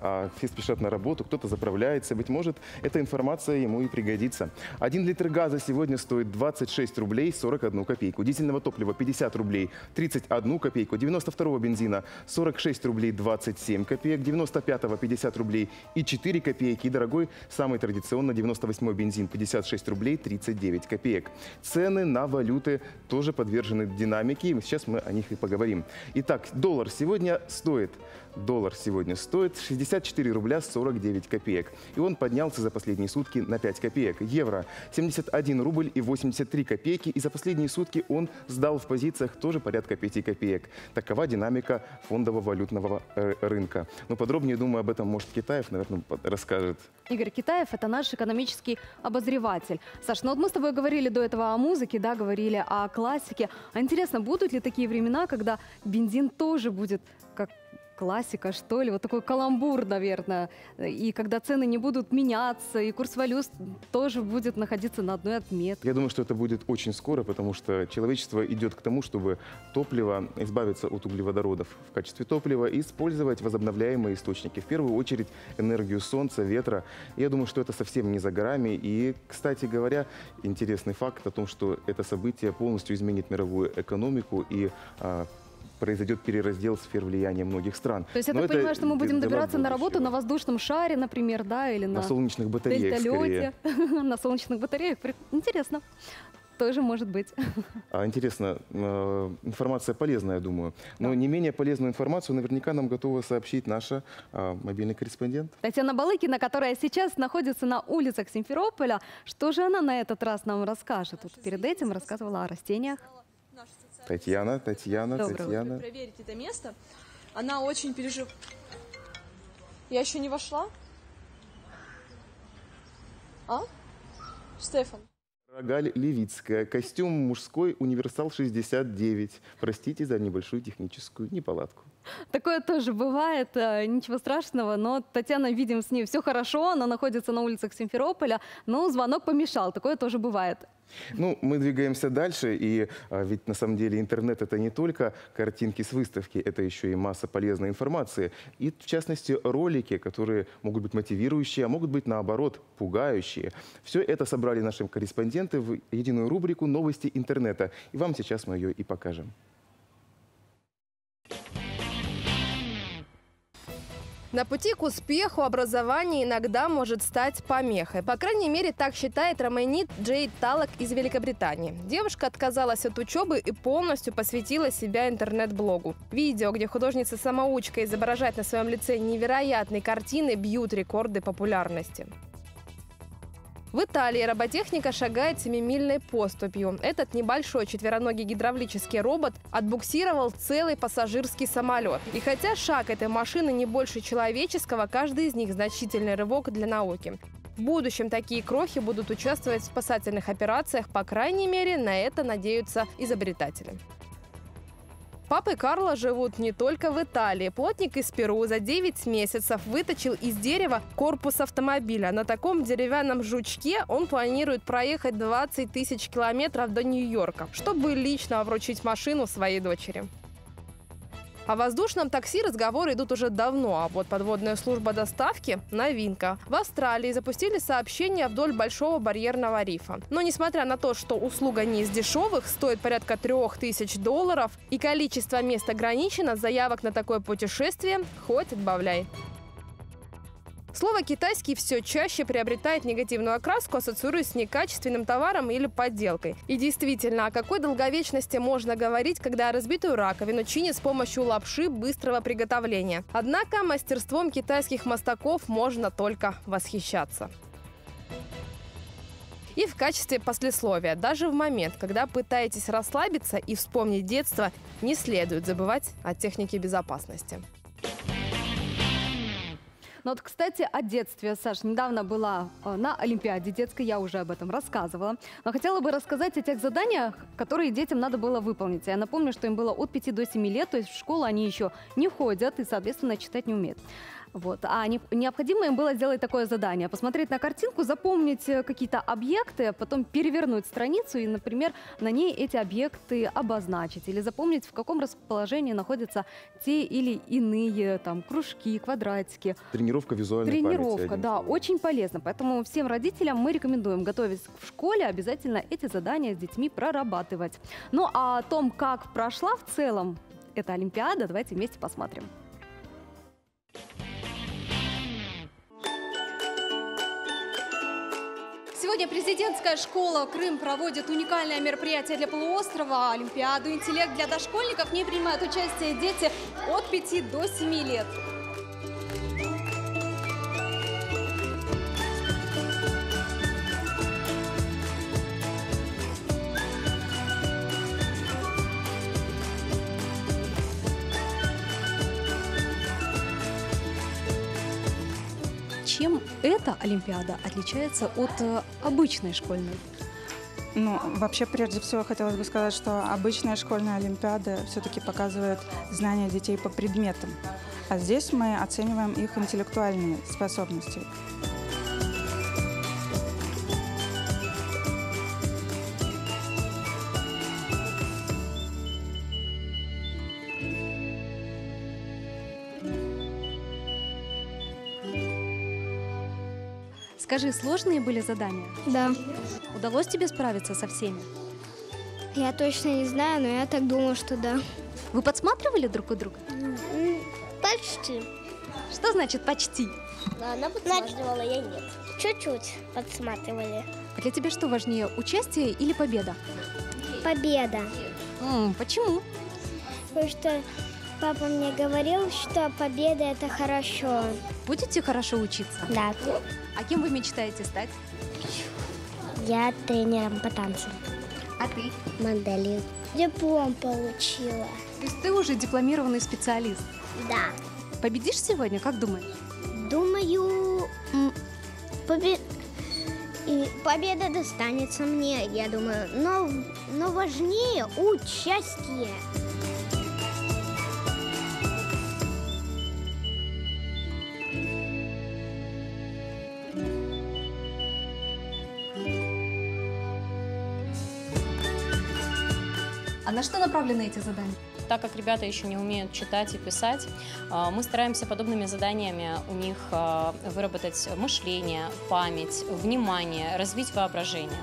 а все спешат на работу, кто-то заправляется. Быть может, эта информация ему и пригодится. 1 литр газа сегодня стоит 26 рублей 41 копейку. Дизельного топлива 50 рублей 31 копейку. 92-го бензина 46 рублей 27 копеек. 95-го 50 рублей и 4 копейки. И дорогой, самый традиционный 98-й бензин 56 рублей 39 копеек. Цены на валюты тоже подвержены динамике. И сейчас мы о них и поговорим. Итак, доллар сегодня стоит 64 рубля 49 копеек. И он поднялся за последние сутки на 5 копеек. Евро 71 рубль и 83 копейки. И за последние сутки он сдал в позициях тоже порядка 5 копеек. Такова динамика фондового валютного рынка. Но подробнее, думаю, об этом, может, Китаев, наверное, расскажет. Игорь Китаев – это наш экономический обозреватель. Саш, ну вот мы с тобой говорили до этого о музыке, да, говорили о классике. А интересно, будут ли такие времена, когда бензин тоже будет как классика, что ли, вот такой каламбур, наверное, и когда цены не будут меняться, и курс валют тоже будет находиться на одной отметке? Я думаю, что это будет очень скоро, потому что человечество идет к тому, чтобы топливо, избавиться от углеводородов в качестве топлива и использовать возобновляемые источники. В первую очередь энергию солнца, ветра. Я думаю, что это совсем не за горами. И, кстати говоря, интересный факт о том, что это событие полностью изменит мировую экономику и произойдет перераздел сфер влияния многих стран. То есть я так понимаю, что мы будем добираться на работу на воздушном шаре, например, да, или на солнечных батареях скорее. На солнечных батареях. Интересно. Тоже может быть. Интересно, информация полезная, я думаю. Но не менее полезную информацию наверняка нам готова сообщить наша мобильный корреспондент. Татьяна Балыкина, которая сейчас находится на улицах Симферополя. Что же она на этот раз нам расскажет? Вот перед этим рассказывала о растениях. Татьяна. Проверить это место. Она очень переживает. Я еще не вошла? Штефан. Рогаль Левицкая. Костюм мужской универсал 69. Простите за небольшую техническую неполадку. Такое тоже бывает, ничего страшного, но Татьяна, видим, с ней все хорошо, она находится на улицах Симферополя, но звонок помешал, такое тоже бывает. Ну, мы двигаемся дальше, и ведь на самом деле интернет — это не только картинки с выставки, это еще и масса полезной информации. И, в частности, ролики, которые могут быть мотивирующие, а могут быть, наоборот, пугающие. Все это собрали наши корреспонденты в единую рубрику «Новости интернета». И вам сейчас мы ее и покажем. На пути к успеху образование иногда может стать помехой. По крайней мере, так считает Романит Джейд Талак из Великобритании. Девушка отказалась от учебы и полностью посвятила себя интернет-блогу. Видео, где художница-самоучка изображает на своем лице невероятные картины, бьют рекорды популярности. В Италии роботехника шагает семимильной поступью. Этот небольшой четвероногий гидравлический робот отбуксировал целый пассажирский самолет. И хотя шаг этой машины не больше человеческого, каждый из них значительный рывок для науки. В будущем такие крохи будут участвовать в спасательных операциях, по крайней мере, на это надеются изобретатели. Папы Карла живут не только в Италии. Плотник из Перу за 9 месяцев выточил из дерева корпус автомобиля. На таком деревянном жучке он планирует проехать 20 тысяч километров до Нью-Йорка, чтобы лично вручить машину своей дочери. О воздушном такси разговоры идут уже давно, а вот подводная служба доставки – новинка. В Австралии запустили сообщения вдоль Большого барьерного рифа. Но несмотря на то, что услуга не из дешевых, стоит порядка $3000, и количество мест ограничено, заявок на такое путешествие хоть отбавляй. Слово «китайский» все чаще приобретает негативную окраску, ассоциируясь с некачественным товаром или подделкой. И действительно, о какой долговечности можно говорить, когда разбитую раковину чинят с помощью лапши быстрого приготовления? Однако мастерством китайских мастаков можно только восхищаться. И в качестве послесловия, даже в момент, когда пытаетесь расслабиться и вспомнить детство, не следует забывать о технике безопасности. Ну вот, кстати, о детстве. Саш, недавно была на Олимпиаде детской, я уже об этом рассказывала. Но хотела бы рассказать о тех заданиях, которые детям надо было выполнить. Я напомню, что им было от 5 до 7 лет, то есть в школу они еще не ходят и, соответственно, читать не умеют. Вот. А необходимо им было сделать такое задание. Посмотреть на картинку, запомнить какие-то объекты, потом перевернуть страницу и, например, на ней эти объекты обозначить. Или запомнить, в каком расположении находятся те или иные там, кружки, квадратики. Тренировка визуальной памяти. Тренировка, да, очень полезно. Поэтому всем родителям мы рекомендуем, готовясь в школе, обязательно эти задания с детьми прорабатывать. Ну а о том, как прошла в целом эта Олимпиада, давайте вместе посмотрим. Сегодня президентская школа «Крым» проводит уникальное мероприятие для полуострова – Олимпиаду «Интеллект» для дошкольников. В ней принимают участие дети от 5 до 7 лет. Чем эта Олимпиада отличается от обычной школьной? Ну, вообще, прежде всего, хотелось бы сказать, что обычная школьная Олимпиада все-таки показывает знания детей по предметам. А здесь мы оцениваем их интеллектуальные способности. Скажи, сложные были задания? Да. Удалось тебе справиться со всеми? Я точно не знаю, но я так думаю, что да. Вы подсматривали друг у друга? Почти. Что значит почти? Да, она подсматривала, я нет. Чуть-чуть подсматривали. А для тебя что важнее, участие или победа? Победа. Почему? Потому что папа мне говорил, что победа – это хорошо. Будете хорошо учиться? Да. А кем вы мечтаете стать? Я тренером по танцам. А ты? Моделью. Диплом получила. То есть ты уже дипломированный специалист? Да. Победишь сегодня, как думаешь? Думаю, победа достанется мне, я думаю. Но важнее участие. А на что направлены эти задания? Так как ребята еще не умеют читать и писать, мы стараемся подобными заданиями у них выработать мышление, память, внимание, развить воображение.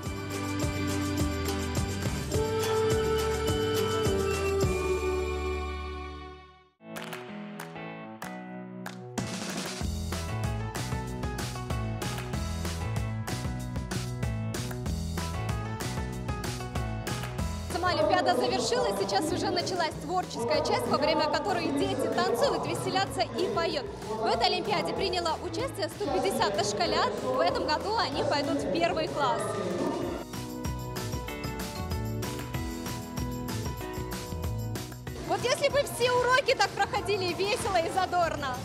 Олимпиада завершилась, сейчас уже началась творческая часть, во время которой дети танцуют, веселятся и поют. В этой Олимпиаде приняло участие 150 дошколят. В этом году они пойдут в 1 класс. Вот если бы все уроки так проходили весело и задорно.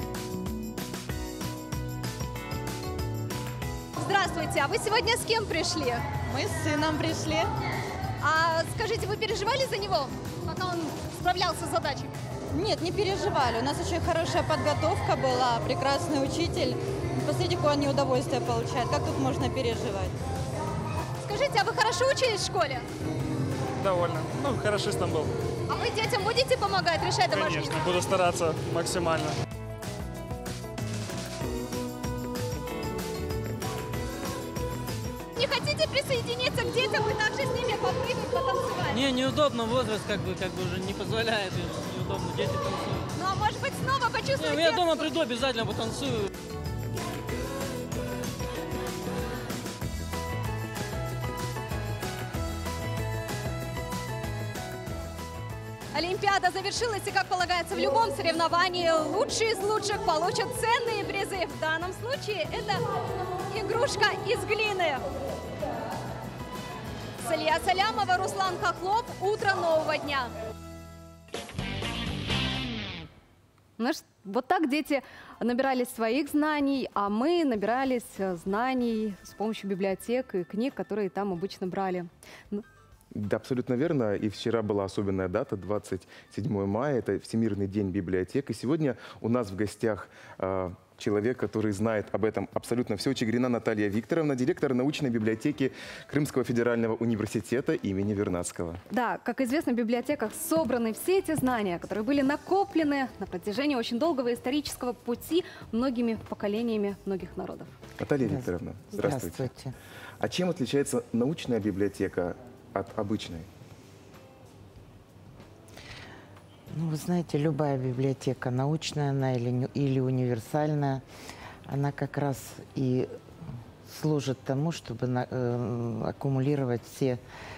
Здравствуйте, а вы сегодня с кем пришли? Мы с сыном пришли. А скажите, вы переживали за него, пока он справлялся с задачей? Нет, не переживали. У нас очень хорошая подготовка была, прекрасный учитель. Посмотрите, какое они удовольствие получают. Как тут можно переживать? Скажите, а вы хорошо учились в школе? Довольно. Ну, хорошистом был. А вы детям будете помогать решать домашние? Конечно, буду стараться максимально. Не хотите присоединиться к детям и также с ними попрыгать, потанцевать? Не, неудобно, возраст как бы уже не позволяет, неудобно, дети танцуют. Ну а может быть снова почувствуете? Не, я дома приду, обязательно потанцую. Олимпиада завершилась, и, как полагается, в любом соревновании лучшие из лучших получат ценные призы. В данном случае это игрушка из глины. Салия Салямова, Руслан Хохлов. Утро нового дня. Ну, вот так дети набирались своих знаний, а мы набирались знаний с помощью библиотек и книг, которые там обычно брали. Да, абсолютно верно. И вчера была особенная дата, 27 мая. Это Всемирный день библиотек. И сегодня у нас в гостях человек, который знает об этом абсолютно все. Чигирина Наталья Викторовна, директор научной библиотеки Крымского федерального университета имени Вернадского. Да, как известно, в библиотеках собраны все эти знания, которые были накоплены на протяжении очень долгого исторического пути многими поколениями многих народов. Наталья Викторовна, здравствуйте. Здравствуйте. А чем отличается научная библиотека от обычной? Ну, вы знаете, любая библиотека, научная она или универсальная, она как раз и служит тому, чтобы аккумулировать все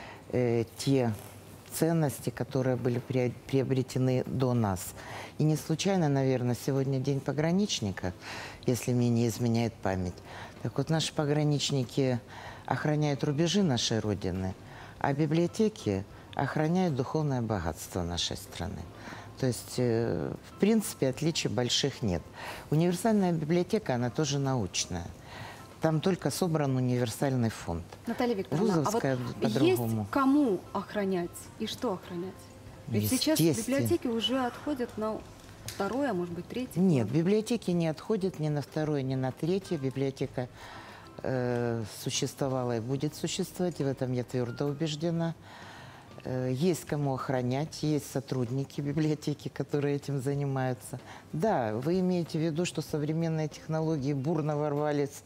те ценности, которые были приобретены до нас. И не случайно, наверное, сегодня День пограничника, если мне не изменяет память. Так вот, наши пограничники охраняют рубежи нашей Родины, а библиотеки охраняют духовное богатство нашей страны. То есть, в принципе, отличий больших нет. Универсальная библиотека, она тоже научная. Там только собран универсальный фонд. Наталья Викторовна, Вузовская есть кому охранять и что охранять? Ведь сейчас библиотеки уже отходят на второе, а может быть, третье? Нет, библиотеки не отходят ни на второе, ни на третье. Библиотека существовала и будет существовать, и в этом я твердо убеждена. Есть кому охранять, есть сотрудники библиотеки, которые этим занимаются. Да, вы имеете в виду, что современные технологии бурно ворвались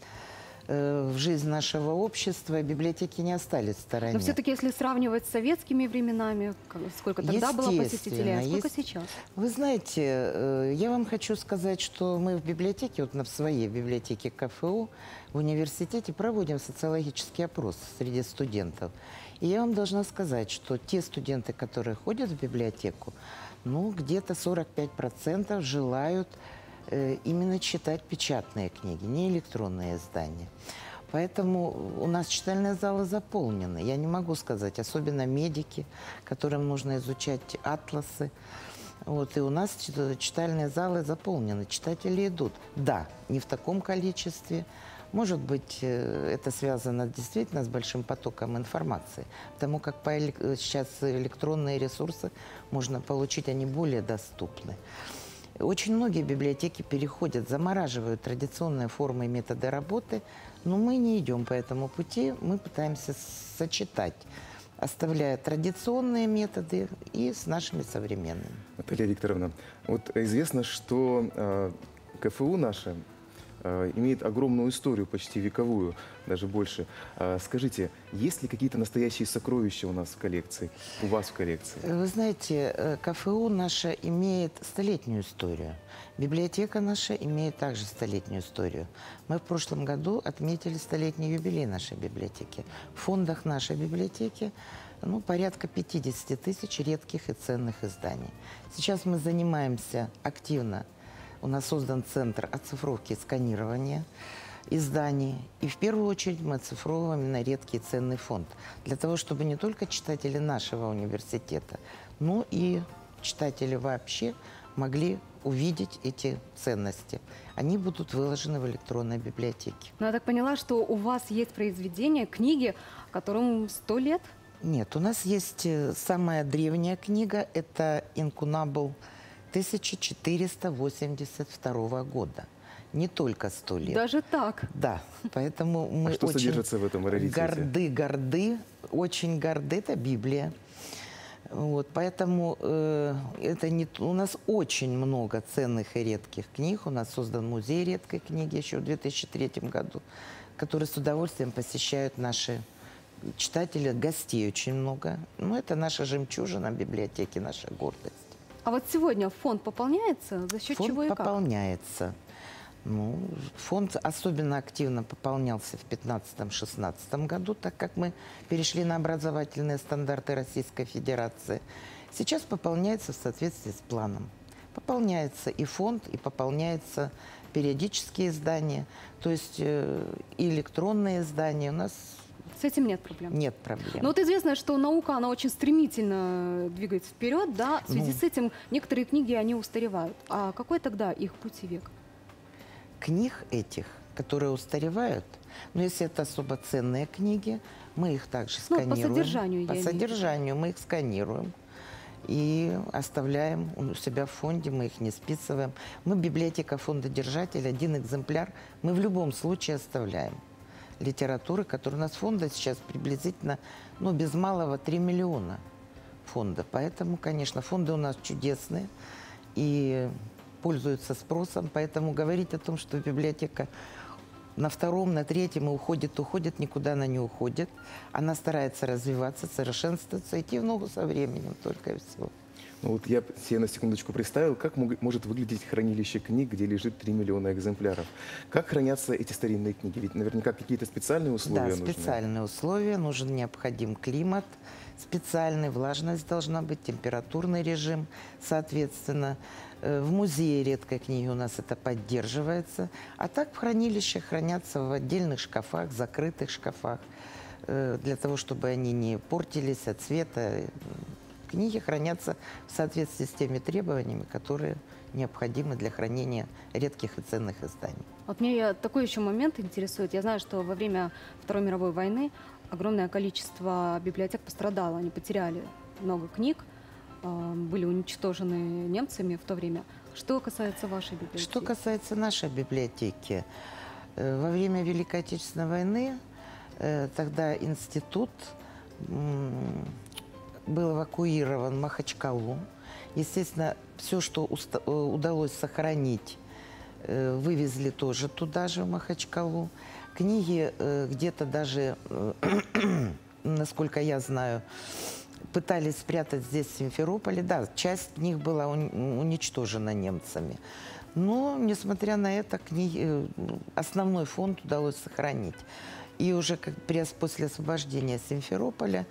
в жизнь нашего общества, библиотеки не остались в стороне. Но все-таки, если сравнивать с советскими временами, сколько тогда было посетителей, а сколько сейчас? Вы знаете, я вам хочу сказать, что мы в библиотеке, вот в своей библиотеке КФУ, в университете проводим социологический опрос среди студентов. И я вам должна сказать, что те студенты, которые ходят в библиотеку, ну, где-то 45% желают именно читать печатные книги, не электронные издания. Поэтому у нас читальные залы заполнены. Я не могу сказать, особенно медики, которым нужно изучать атласы. Вот, и у нас читальные залы заполнены, читатели идут. Да, не в таком количестве. Может быть, это связано действительно с большим потоком информации, потому как сейчас электронные ресурсы можно получить, они более доступны. Очень многие библиотеки переходят, замораживают традиционные формы и методы работы, но мы не идем по этому пути, мы пытаемся сочетать, оставляя традиционные методы и с нашими современными. Наталья Викторовна, вот известно, что КФУ наша имеет огромную историю, почти вековую, даже больше. Скажите, есть ли какие-то настоящие сокровища у нас в коллекции, у вас в коллекции? Вы знаете, КФУ наша имеет столетнюю историю. Библиотека наша имеет также столетнюю историю. Мы в прошлом году отметили столетний юбилей нашей библиотеки. В фондах нашей библиотеки порядка 50 тысяч редких и ценных изданий. Сейчас мы занимаемся активно. У нас создан центр оцифровки и сканирования изданий. И в первую очередь мы оцифровываем именно редкий и ценный фонд. Для того, чтобы не только читатели нашего университета, но и читатели вообще могли увидеть эти ценности. Они будут выложены в электронной библиотеке. Но я так поняла, что у вас есть произведения, книги, которым 100 лет? Нет, у нас есть самая древняя книга. Это «Инкунабл» 1482 года. Не только 100 лет. Даже так? Да. Поэтому мы что очень содержится в этом раритете? Очень горды. Это Библия. Вот, поэтому у нас очень много ценных и редких книг. У нас создан музей редкой книги еще в 2003 году, который с удовольствием посещают наши читатели. Гостей очень много. Это наша жемчужина библиотеки, наша гордость. А вот сегодня фонд пополняется? За счет чего и как? Фонд пополняется. Фонд особенно активно пополнялся в 2015-2016 году, так как мы перешли на образовательные стандарты Российской Федерации. Сейчас пополняется в соответствии с планом. Пополняется и фонд, и пополняются периодические издания, то есть и электронные издания. У нас с этим нет проблем? Нет проблем. Но вот известно, что наука, она очень стремительно двигается вперед, да? В связи с этим некоторые книги, они устаревают. А какой тогда их путь и век? Книг этих которые устаревают. Но если это особо ценные книги, мы их также сканируем. По содержанию, по содержанию мы их сканируем и оставляем у себя в фонде, мы их не списываем. Мы библиотека фондодержатель, 1 экземпляр мы в любом случае оставляем. Литературы, которая у нас фонда сейчас приблизительно, без малого 3 миллиона фонда. Поэтому, конечно, фонды у нас чудесные и пользуются спросом. Поэтому говорить о том, что библиотека на 2-м, на 3-м уходит, никуда она не уходит. Она старается развиваться, совершенствоваться, идти в ногу со временем только и всего. Я себе на секундочку представил, как может выглядеть хранилище книг, где лежит 3 миллиона экземпляров. Как хранятся эти старинные книги? Ведь наверняка какие-то специальные условия нужны. Да, специальные условия. необходим климат специальный, влажность должна быть, температурный режим, соответственно. В музее редкой книги у нас это поддерживается. А так в хранилище хранятся в отдельных шкафах, закрытых шкафах, для того, чтобы они не портились от цвета. Книги хранятся в соответствии с теми требованиями, которые необходимы для хранения редких и ценных изданий. Меня такой еще момент интересует. Я знаю, что во время Второй мировой войны огромное количество библиотек пострадало. Они потеряли много книг, были уничтожены немцами в то время. Что касается вашей библиотеки? Что касается нашей библиотеки, во время Великой Отечественной войны тогда институт был эвакуирован в Махачкалу. Естественно, все, что удалось сохранить, вывезли тоже туда же, в Махачкалу. Книги где-то даже, насколько я знаю, пытались спрятать здесь, в Симферополе. Да, часть книг была уничтожена немцами. Но, несмотря на это, основной фонд удалось сохранить. И уже после освобождения Симферополя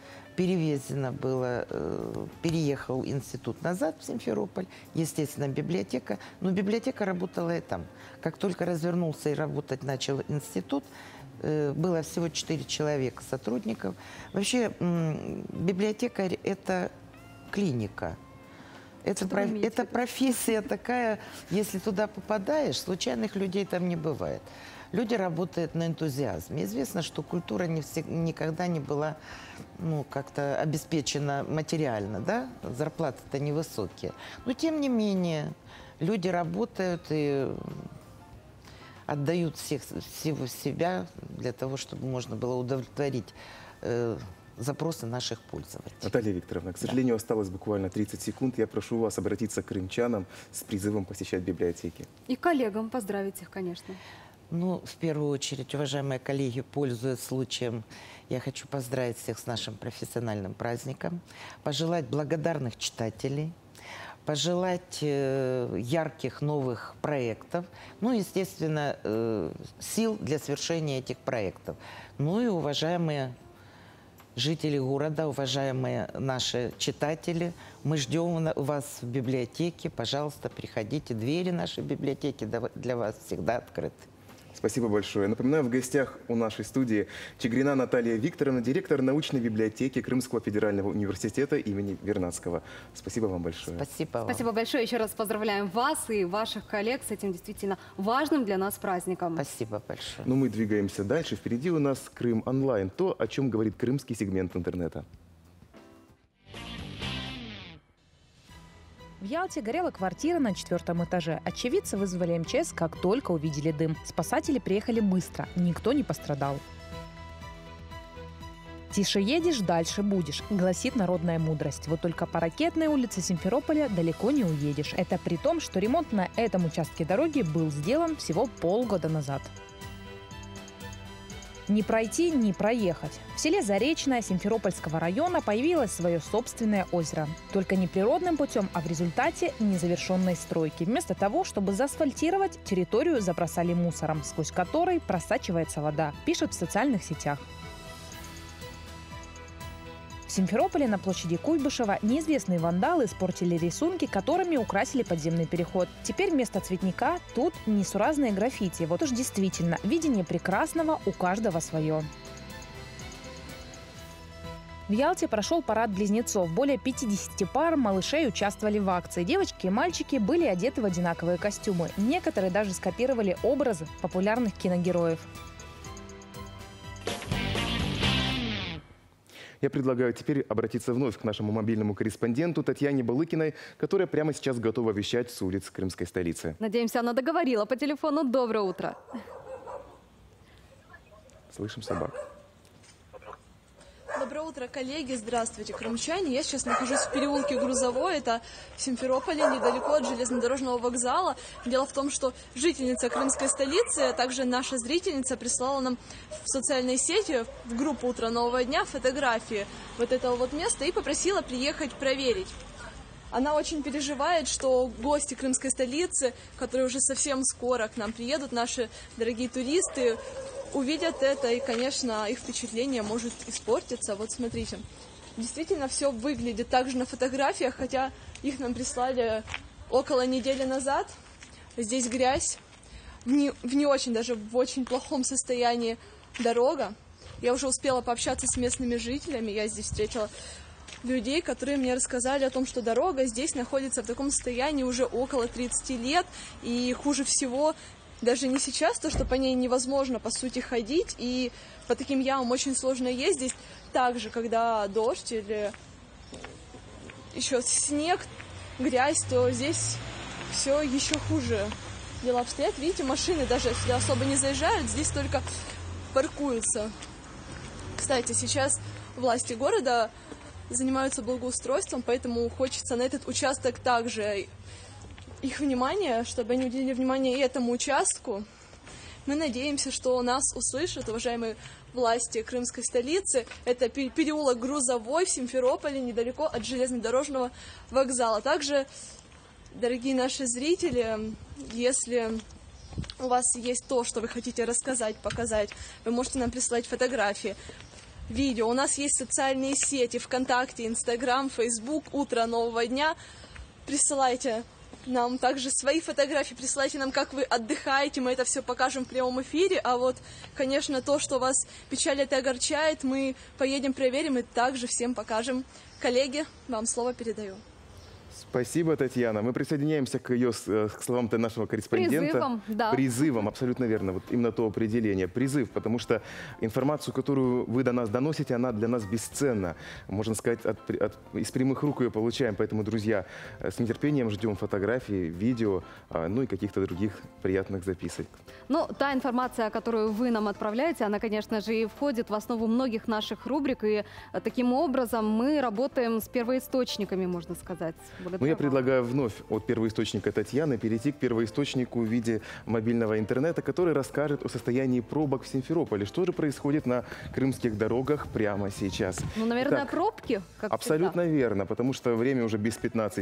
переехал институт назад в Симферополь, естественно, библиотека. Но библиотека работала и там. Как только развернулся и работать начал институт, было всего 4 человека, сотрудников. Вообще, библиотекарь – это клиника. Это профессия такая, если туда попадаешь, случайных людей там не бывает. Люди работают на энтузиазме. Известно, что культура никогда не была как-то обеспечена материально, да? Зарплаты-то невысокие. Но, тем не менее, люди работают и отдают всего себя для того, чтобы можно было удовлетворить запросы наших пользователей. Наталья Викторовна, к сожалению, осталось буквально 30 секунд. Я прошу вас обратиться к крымчанам с призывом посещать библиотеки. И коллегам поздравить их, конечно. В первую очередь, уважаемые коллеги, пользуясь случаем, я хочу поздравить всех с нашим профессиональным праздником, пожелать благодарных читателей, пожелать ярких новых проектов, естественно, сил для свершения этих проектов. И уважаемые жители города, уважаемые наши читатели, мы ждем вас в библиотеке. Пожалуйста, приходите. Двери нашей библиотеки для вас всегда открыты. Спасибо большое. Напоминаю, в гостях у нашей студии Чигрина Наталья Викторовна, директор научной библиотеки Крымского федерального университета имени Вернадского. Спасибо вам большое. Спасибо вам. Спасибо большое. Еще раз поздравляем вас и ваших коллег с этим действительно важным для нас праздником. Спасибо большое. Мы двигаемся дальше. Впереди у нас Крым онлайн. То, о чем говорит крымский сегмент интернета. В Ялте горела квартира на 4-м этаже. Очевидцы вызвали МЧС, как только увидели дым. Спасатели приехали быстро. Никто не пострадал. «Тише едешь, дальше будешь», гласит народная мудрость. Вот только по Ракетной улице Симферополя далеко не уедешь. Это при том, что ремонт на этом участке дороги был сделан всего полгода назад. Не пройти, не проехать. В селе Заречное Симферопольского района появилось свое собственное озеро. Только не природным путем, а в результате незавершенной стройки. Вместо того, чтобы заасфальтировать, территорию забросали мусором, сквозь который просачивается вода, пишут в социальных сетях. В Симферополе на площади Куйбышева неизвестные вандалы испортили рисунки, которыми украсили подземный переход. Теперь вместо цветника тут несуразные граффити. Вот уж действительно, видение прекрасного у каждого свое. В Ялте прошел парад близнецов. Более 50 пар малышей участвовали в акции. Девочки и мальчики были одеты в одинаковые костюмы. Некоторые даже скопировали образы популярных киногероев. Я предлагаю теперь обратиться вновь к нашему мобильному корреспонденту Татьяне Балыкиной, которая прямо сейчас готова вещать с улиц крымской столицы. Надеемся, она договорила по телефону. Доброе утро. Слышим собак. Доброе утро, коллеги. Здравствуйте, крымчане. Я сейчас нахожусь в переулке Грузовой. Это в Симферополе, недалеко от железнодорожного вокзала. Дело в том, что жительница крымской столицы, а также наша зрительница, прислала нам в социальные сети, в группу «Утро нового дня» фотографии вот этого вот места и попросила приехать проверить. Она очень переживает, что гости крымской столицы, которые уже совсем скоро к нам приедут, наши дорогие туристы, увидят это, и, конечно, их впечатление может испортиться. Вот смотрите, действительно все выглядит так же на фотографиях, хотя их нам прислали около недели назад. Здесь грязь, в не очень, даже в очень плохом состоянии дорога. Я уже успела пообщаться с местными жителями, я здесь встретила людей, которые мне рассказали о том, что дорога здесь находится в таком состоянии уже около 30 лет, и хуже всего даже не сейчас, то, что по ней невозможно, по сути, ходить, и по таким ямам очень сложно ездить. Также, когда дождь или еще снег, грязь, то здесь все еще хуже дела обстоят. Видите, машины даже сюда особо не заезжают, здесь только паркуются. Кстати, сейчас власти города занимаются благоустройством, поэтому хочется на этот участок также их внимание, чтобы они уделили внимание и этому участку. Мы надеемся, что нас услышат, уважаемые власти крымской столицы. Это переулок Грузовой в Симферополе, недалеко от железнодорожного вокзала. Также, дорогие наши зрители, если у вас есть то, что вы хотите рассказать, показать, вы можете нам присылать фотографии, видео. У нас есть социальные сети ВКонтакте, Инстаграм, Фейсбук, «Утро нового дня». Присылайте нам также свои фотографии, присылайте нам, как вы отдыхаете, мы это все покажем в прямом эфире. А вот, конечно, то, что вас печалит и огорчает, мы поедем, проверим и также всем покажем. Коллеги, вам слово передаю. Спасибо, Татьяна. Мы присоединяемся к словам нашего корреспондента. Призывом, да. Призывом, абсолютно верно. Вот именно то определение. Призыв, потому что информацию, которую вы до нас доносите, она для нас бесценна. Можно сказать, из прямых рук ее получаем. Поэтому, друзья, с нетерпением ждем фотографий, видео, ну и каких-то других приятных записок. Ну, та информация, которую вы нам отправляете, она, конечно же, и входит в основу многих наших рубрик. И таким образом мы работаем с первоисточниками, можно сказать. Ну, я предлагаю вновь от первоисточника Татьяны перейти к первоисточнику в виде мобильного интернета, который расскажет о состоянии пробок в Симферополе. Что же происходит на крымских дорогах прямо сейчас? Ну, наверное, Итак, пробки, как абсолютно всегда. верно, потому что время уже без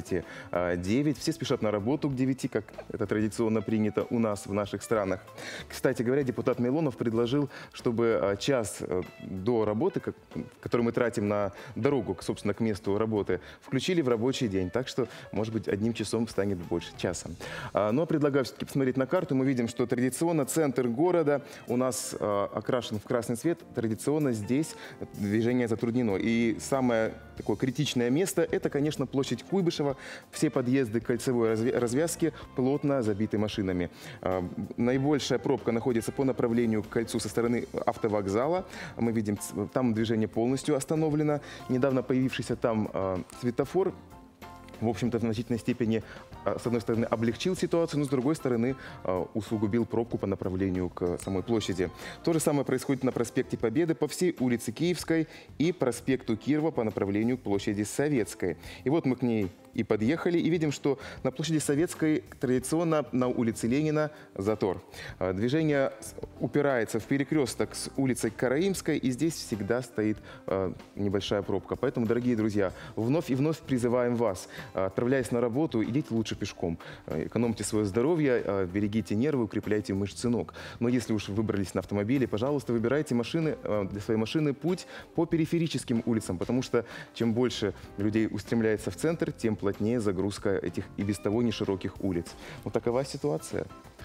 15:09. Все спешат на работу к 9, как это традиционно принято у нас в наших странах. Кстати говоря, депутат Милонов предложил, чтобы час до работы, который мы тратим на дорогу, собственно, к месту работы, включили в рабочий день. Так что, может быть, одним часом станет больше, часом. Но предлагаю все-таки посмотреть на карту. Мы видим, что традиционно центр города у нас окрашен в красный цвет. Традиционно здесь движение затруднено. И самое такое критичное место – это, конечно, площадь Куйбышева. Все подъезды к кольцевой развязки плотно забиты машинами. Наибольшая пробка находится по направлению к кольцу со стороны автовокзала. Мы видим, там движение полностью остановлено. Недавно появившийся там светофор, в общем-то, в значительной степени, с одной стороны, облегчил ситуацию, но с другой стороны, усугубил пробку по направлению к самой площади. То же самое происходит на проспекте Победы по всей улице Киевской и проспекту Кирова по направлению к площади Советской. И вот мы к ней и подъехали, и видим, что на площади Советской традиционно на улице Ленина затор. Движение упирается в перекресток с улицей Караимской, и здесь всегда стоит небольшая пробка. Поэтому, дорогие друзья, вновь и вновь призываем вас, отправляясь на работу, идите лучше пешком. Экономьте свое здоровье, берегите нервы, укрепляйте мышцы ног. Но если уж выбрались на автомобиле, пожалуйста, выбирайте для своей машины путь по периферическим улицам, потому что чем больше людей устремляется в центр, тем плотнее загрузка этих и без того нешироких улиц. Вот такова ситуация.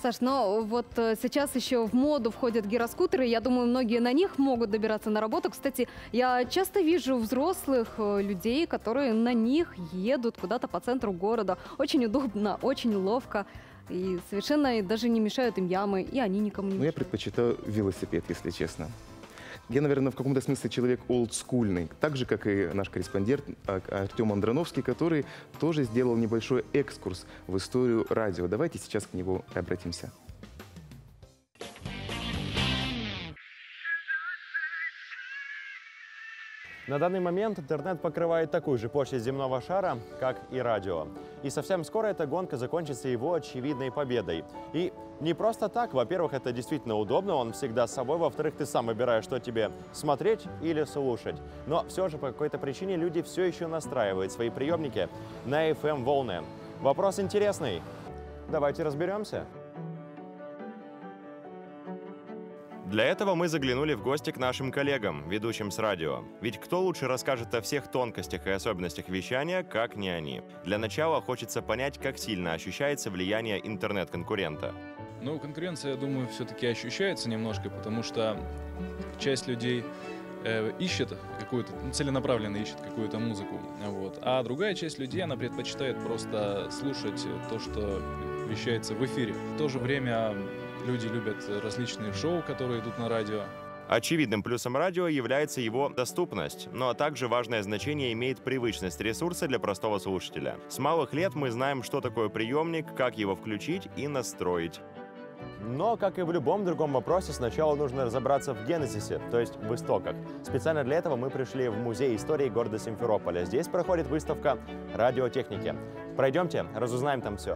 Саш, но вот сейчас еще в моду входят гироскутеры. Я думаю, многие на них могут добираться на работу. Кстати, я часто вижу взрослых людей, которые на них едут куда-то по центру города. Очень удобно, очень ловко. И совершенно даже не мешают им ямы, и они никому не мешают. Я предпочитаю велосипед, если честно. Я, наверное, в каком-то смысле человек олдскульный, так же, как и наш корреспондент Артем Андроновский, который тоже сделал небольшой экскурс в историю радио. Давайте сейчас к нему обратимся. На данный момент интернет покрывает такую же площадь земного шара, как и радио. И совсем скоро эта гонка закончится его очевидной победой. И не просто так. Во-первых, это действительно удобно, он всегда с собой. Во-вторых, ты сам выбираешь, что тебе смотреть или слушать. Но все же по какой-то причине люди все еще настраивают свои приемники на FM-волны. Вопрос интересный. Давайте разберемся. Для этого мы заглянули в гости к нашим коллегам, ведущим с радио. Ведь кто лучше расскажет о всех тонкостях и особенностях вещания, как не они? Для начала хочется понять, как сильно ощущается влияние интернет-конкурента. Ну, конкуренция, я думаю, все-таки ощущается немножко, потому что часть людей ищет какую-то, целенаправленно ищет какую-то музыку, вот. А другая часть людей, она предпочитает просто слушать то, что вещается в эфире. В то же время люди любят различные шоу, которые идут на радио. Очевидным плюсом радио является его доступность, но также важное значение имеет привычность ресурса для простого слушателя. С малых лет мы знаем, что такое приемник, как его включить и настроить. Но, как и в любом другом вопросе, сначала нужно разобраться в генезисе, то есть в истоках. Специально для этого мы пришли в Музей истории города Симферополя. Здесь проходит выставка радиотехники. Пройдемте, разузнаем там все.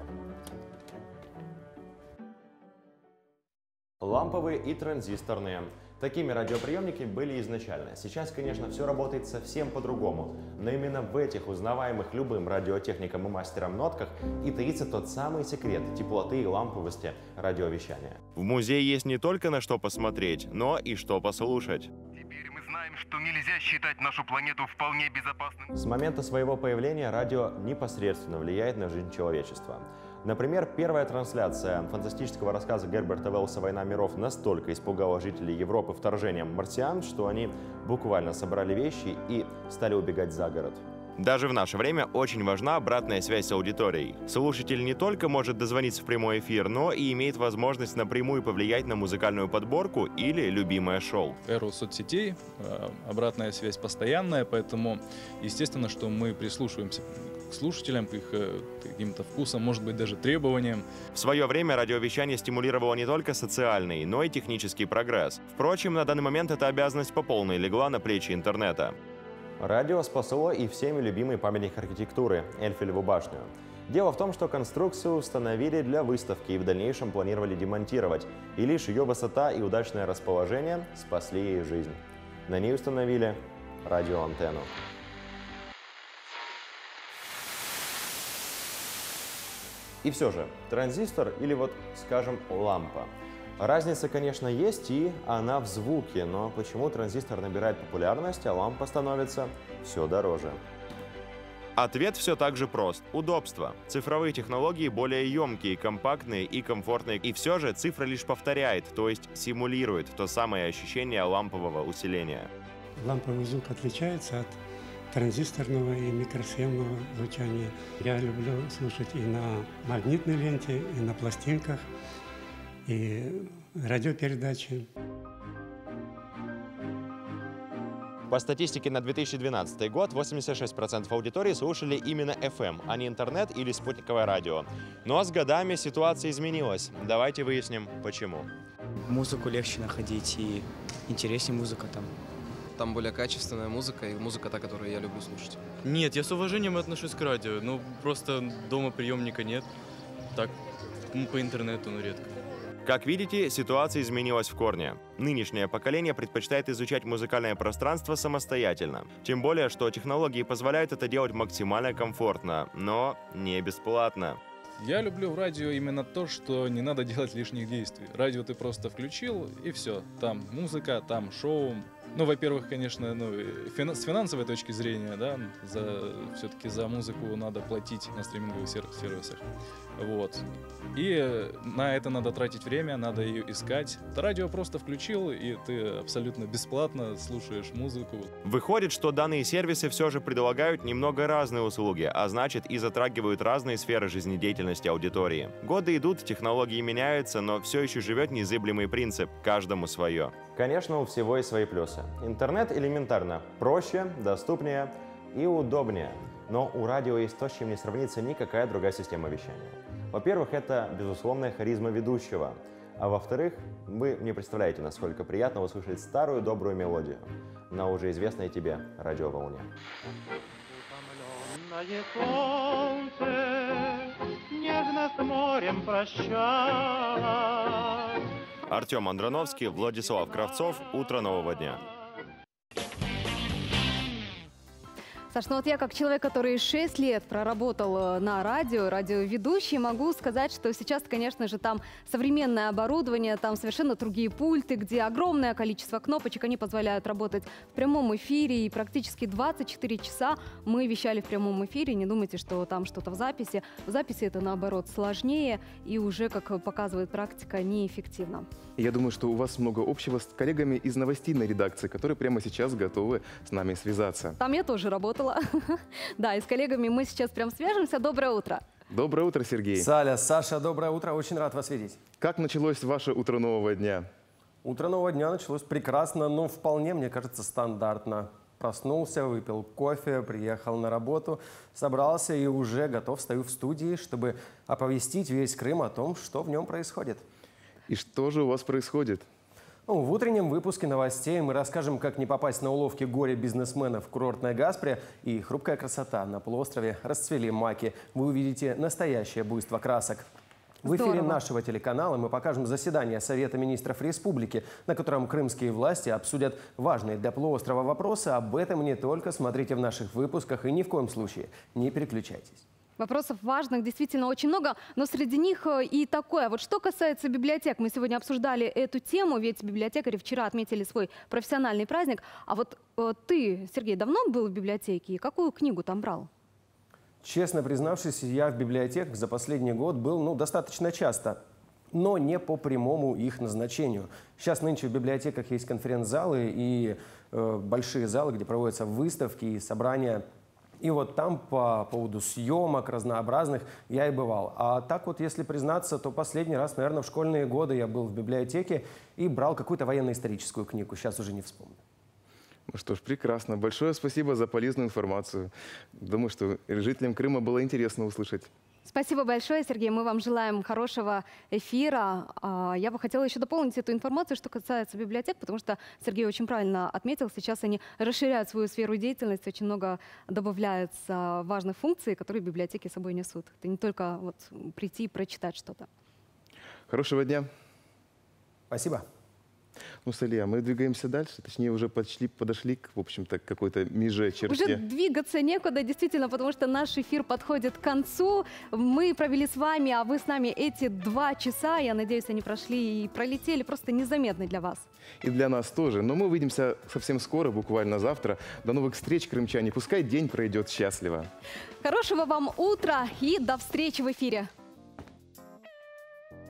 Ламповые и транзисторные. Такими радиоприемники были изначально. Сейчас, конечно, все работает совсем по-другому. Но именно в этих узнаваемых любым радиотехником и мастером нотках и таится тот самый секрет теплоты и ламповости радиовещания. В музее есть не только на что посмотреть, но и что послушать. Теперь мы знаем, что нельзя считать нашу планету вполне безопасным. С момента своего появления радио непосредственно влияет на жизнь человечества. Например, первая трансляция фантастического рассказа Герберта Уэллса «Война миров» настолько испугала жителей Европы вторжением марсиан, что они буквально собрали вещи и стали убегать за город. Даже в наше время очень важна обратная связь с аудиторией. Слушатель не только может дозвониться в прямой эфир, но и имеет возможность напрямую повлиять на музыкальную подборку или любимое шоу. Эру соцсетей, обратная связь постоянная, поэтому естественно, что мы прислушиваемся к слушателям, к их каким-то вкусам, может быть, даже требованиям. В свое время радиовещание стимулировало не только социальный, но и технический прогресс. Впрочем, на данный момент эта обязанность по полной легла на плечи интернета. Радио спасло и всеми любимый памятник архитектуры – Эйфелеву башню. Дело в том, что конструкцию установили для выставки и в дальнейшем планировали демонтировать, и лишь ее высота и удачное расположение спасли ей жизнь. На ней установили радиоантенну. И все же, транзистор или вот, скажем, лампа. Разница, конечно, есть, и она в звуке, но почему транзистор набирает популярность, а лампа становится все дороже? Ответ все так же прост. Удобство. Цифровые технологии более емкие, компактные и комфортные. И все же цифра лишь повторяет, то есть симулирует то самое ощущение лампового усиления. Ламповый звук отличается от транзисторного и микросхемного звучания. Я люблю слушать и на магнитной ленте, и на пластинках, и радиопередачи. По статистике на 2012 год 86% аудитории слушали именно FM, а не интернет или спутниковое радио. Но с годами ситуация изменилась. Давайте выясним, почему. Музыку легче находить и интереснее музыка там. Там более качественная музыка и музыка та, которую я люблю слушать. Нет, я с уважением отношусь к радио, но просто дома приемника нет. Так, по интернету, ну, редко. Как видите, ситуация изменилась в корне. Нынешнее поколение предпочитает изучать музыкальное пространство самостоятельно. Тем более, что технологии позволяют это делать максимально комфортно, но не бесплатно. Я люблю в радио именно то, что не надо делать лишних действий. Радио ты просто включил, и все. Там музыка, там шоу, Ну, во-первых, конечно, с финансовой точки зрения, да, все-таки за музыку надо платить на стриминговых сервисах. Вот. И на это надо тратить время, надо ее искать. Радио просто включил, и ты абсолютно бесплатно слушаешь музыку. Выходит, что данные сервисы все же предлагают немного разные услуги, а значит и затрагивают разные сферы жизнедеятельности аудитории. Годы идут, технологии меняются, но все еще живет незыблемый принцип – каждому свое. Конечно, у всего есть свои плюсы. Интернет элементарно проще, доступнее и удобнее. Но у радио есть то, с чем не сравнится никакая другая система вещания. Во-первых, это безусловная харизма ведущего. А во-вторых, вы не представляете, насколько приятно услышать старую добрую мелодию на уже известной тебе радиоволне. Артем Андроновский, Владислав Кравцов. Утро нового дня. Саш, ну вот я как человек, который 6 лет проработал на радиоведущий, могу сказать, что сейчас, конечно же, там современное оборудование, там совершенно другие пульты, где огромное количество кнопочек, они позволяют работать в прямом эфире, и практически 24 часа мы вещали в прямом эфире. Не думайте, что там что-то в записи. В записи это, наоборот, сложнее и уже, как показывает практика, неэффективно. Я думаю, что у вас много общего с коллегами из новостейной редакции, которые прямо сейчас готовы с нами связаться. Там я тоже работала. Да, и с коллегами мы сейчас прям свяжемся. Доброе утро. Доброе утро, Сергей. Саля, Саша, доброе утро. Очень рад вас видеть. Как началось ваше утро нового дня? Утро нового дня началось прекрасно, но вполне, мне кажется, стандартно. Проснулся, выпил кофе, приехал на работу, собрался и уже готов, стою в студии, чтобы оповестить весь Крым о том, что в нем происходит. И что же у вас происходит? Ну, в утреннем выпуске новостей мы расскажем, как не попасть на уловки горе-бизнесменов в курортной Гаспре и хрупкая красота. На полуострове расцвели маки. Вы увидите настоящее буйство красок. В эфире нашего телеканала мы покажем заседание Совета министров республики, на котором крымские власти обсудят важные для полуострова вопросы. Об этом не только смотрите в наших выпусках и ни в коем случае не переключайтесь. Вопросов важных действительно очень много, но среди них и такое. Вот что касается библиотек, мы сегодня обсуждали эту тему, ведь библиотекари вчера отметили свой профессиональный праздник. А вот ты, Сергей, давно был в библиотеке и какую книгу там брал? Честно признавшись, я в библиотеках за последний год был достаточно часто, но не по прямому их назначению. Сейчас нынче в библиотеках есть конференц-залы и большие залы, где проводятся выставки и собрания. И вот там по поводу съемок разнообразных я и бывал. А так вот, если признаться, то последний раз, наверное, в школьные годы я был в библиотеке и брал какую-то военно-историческую книгу. Сейчас уже не вспомню. Ну что ж, прекрасно. Большое спасибо за полезную информацию. Думаю, что жителям Крыма было интересно услышать. Спасибо большое, Сергей. Мы вам желаем хорошего эфира. Я бы хотела еще дополнить эту информацию, что касается библиотек, потому что Сергей очень правильно отметил, сейчас они расширяют свою сферу деятельности, очень много добавляется важных функций, которые библиотеки с собой несут. Это не только вот прийти и прочитать что-то. Хорошего дня. Спасибо. Ну, Салия, мы двигаемся дальше, точнее уже подошли в общем-то, к какой-то меже, черте. Уже двигаться некуда, действительно, потому что наш эфир подходит к концу. Мы провели с вами, а вы с нами эти 2 часа, я надеюсь, они прошли и пролетели просто незаметно для вас. И для нас тоже. Но мы увидимся совсем скоро, буквально завтра. До новых встреч, крымчане. Пускай день пройдет счастливо. Хорошего вам утра и до встречи в эфире.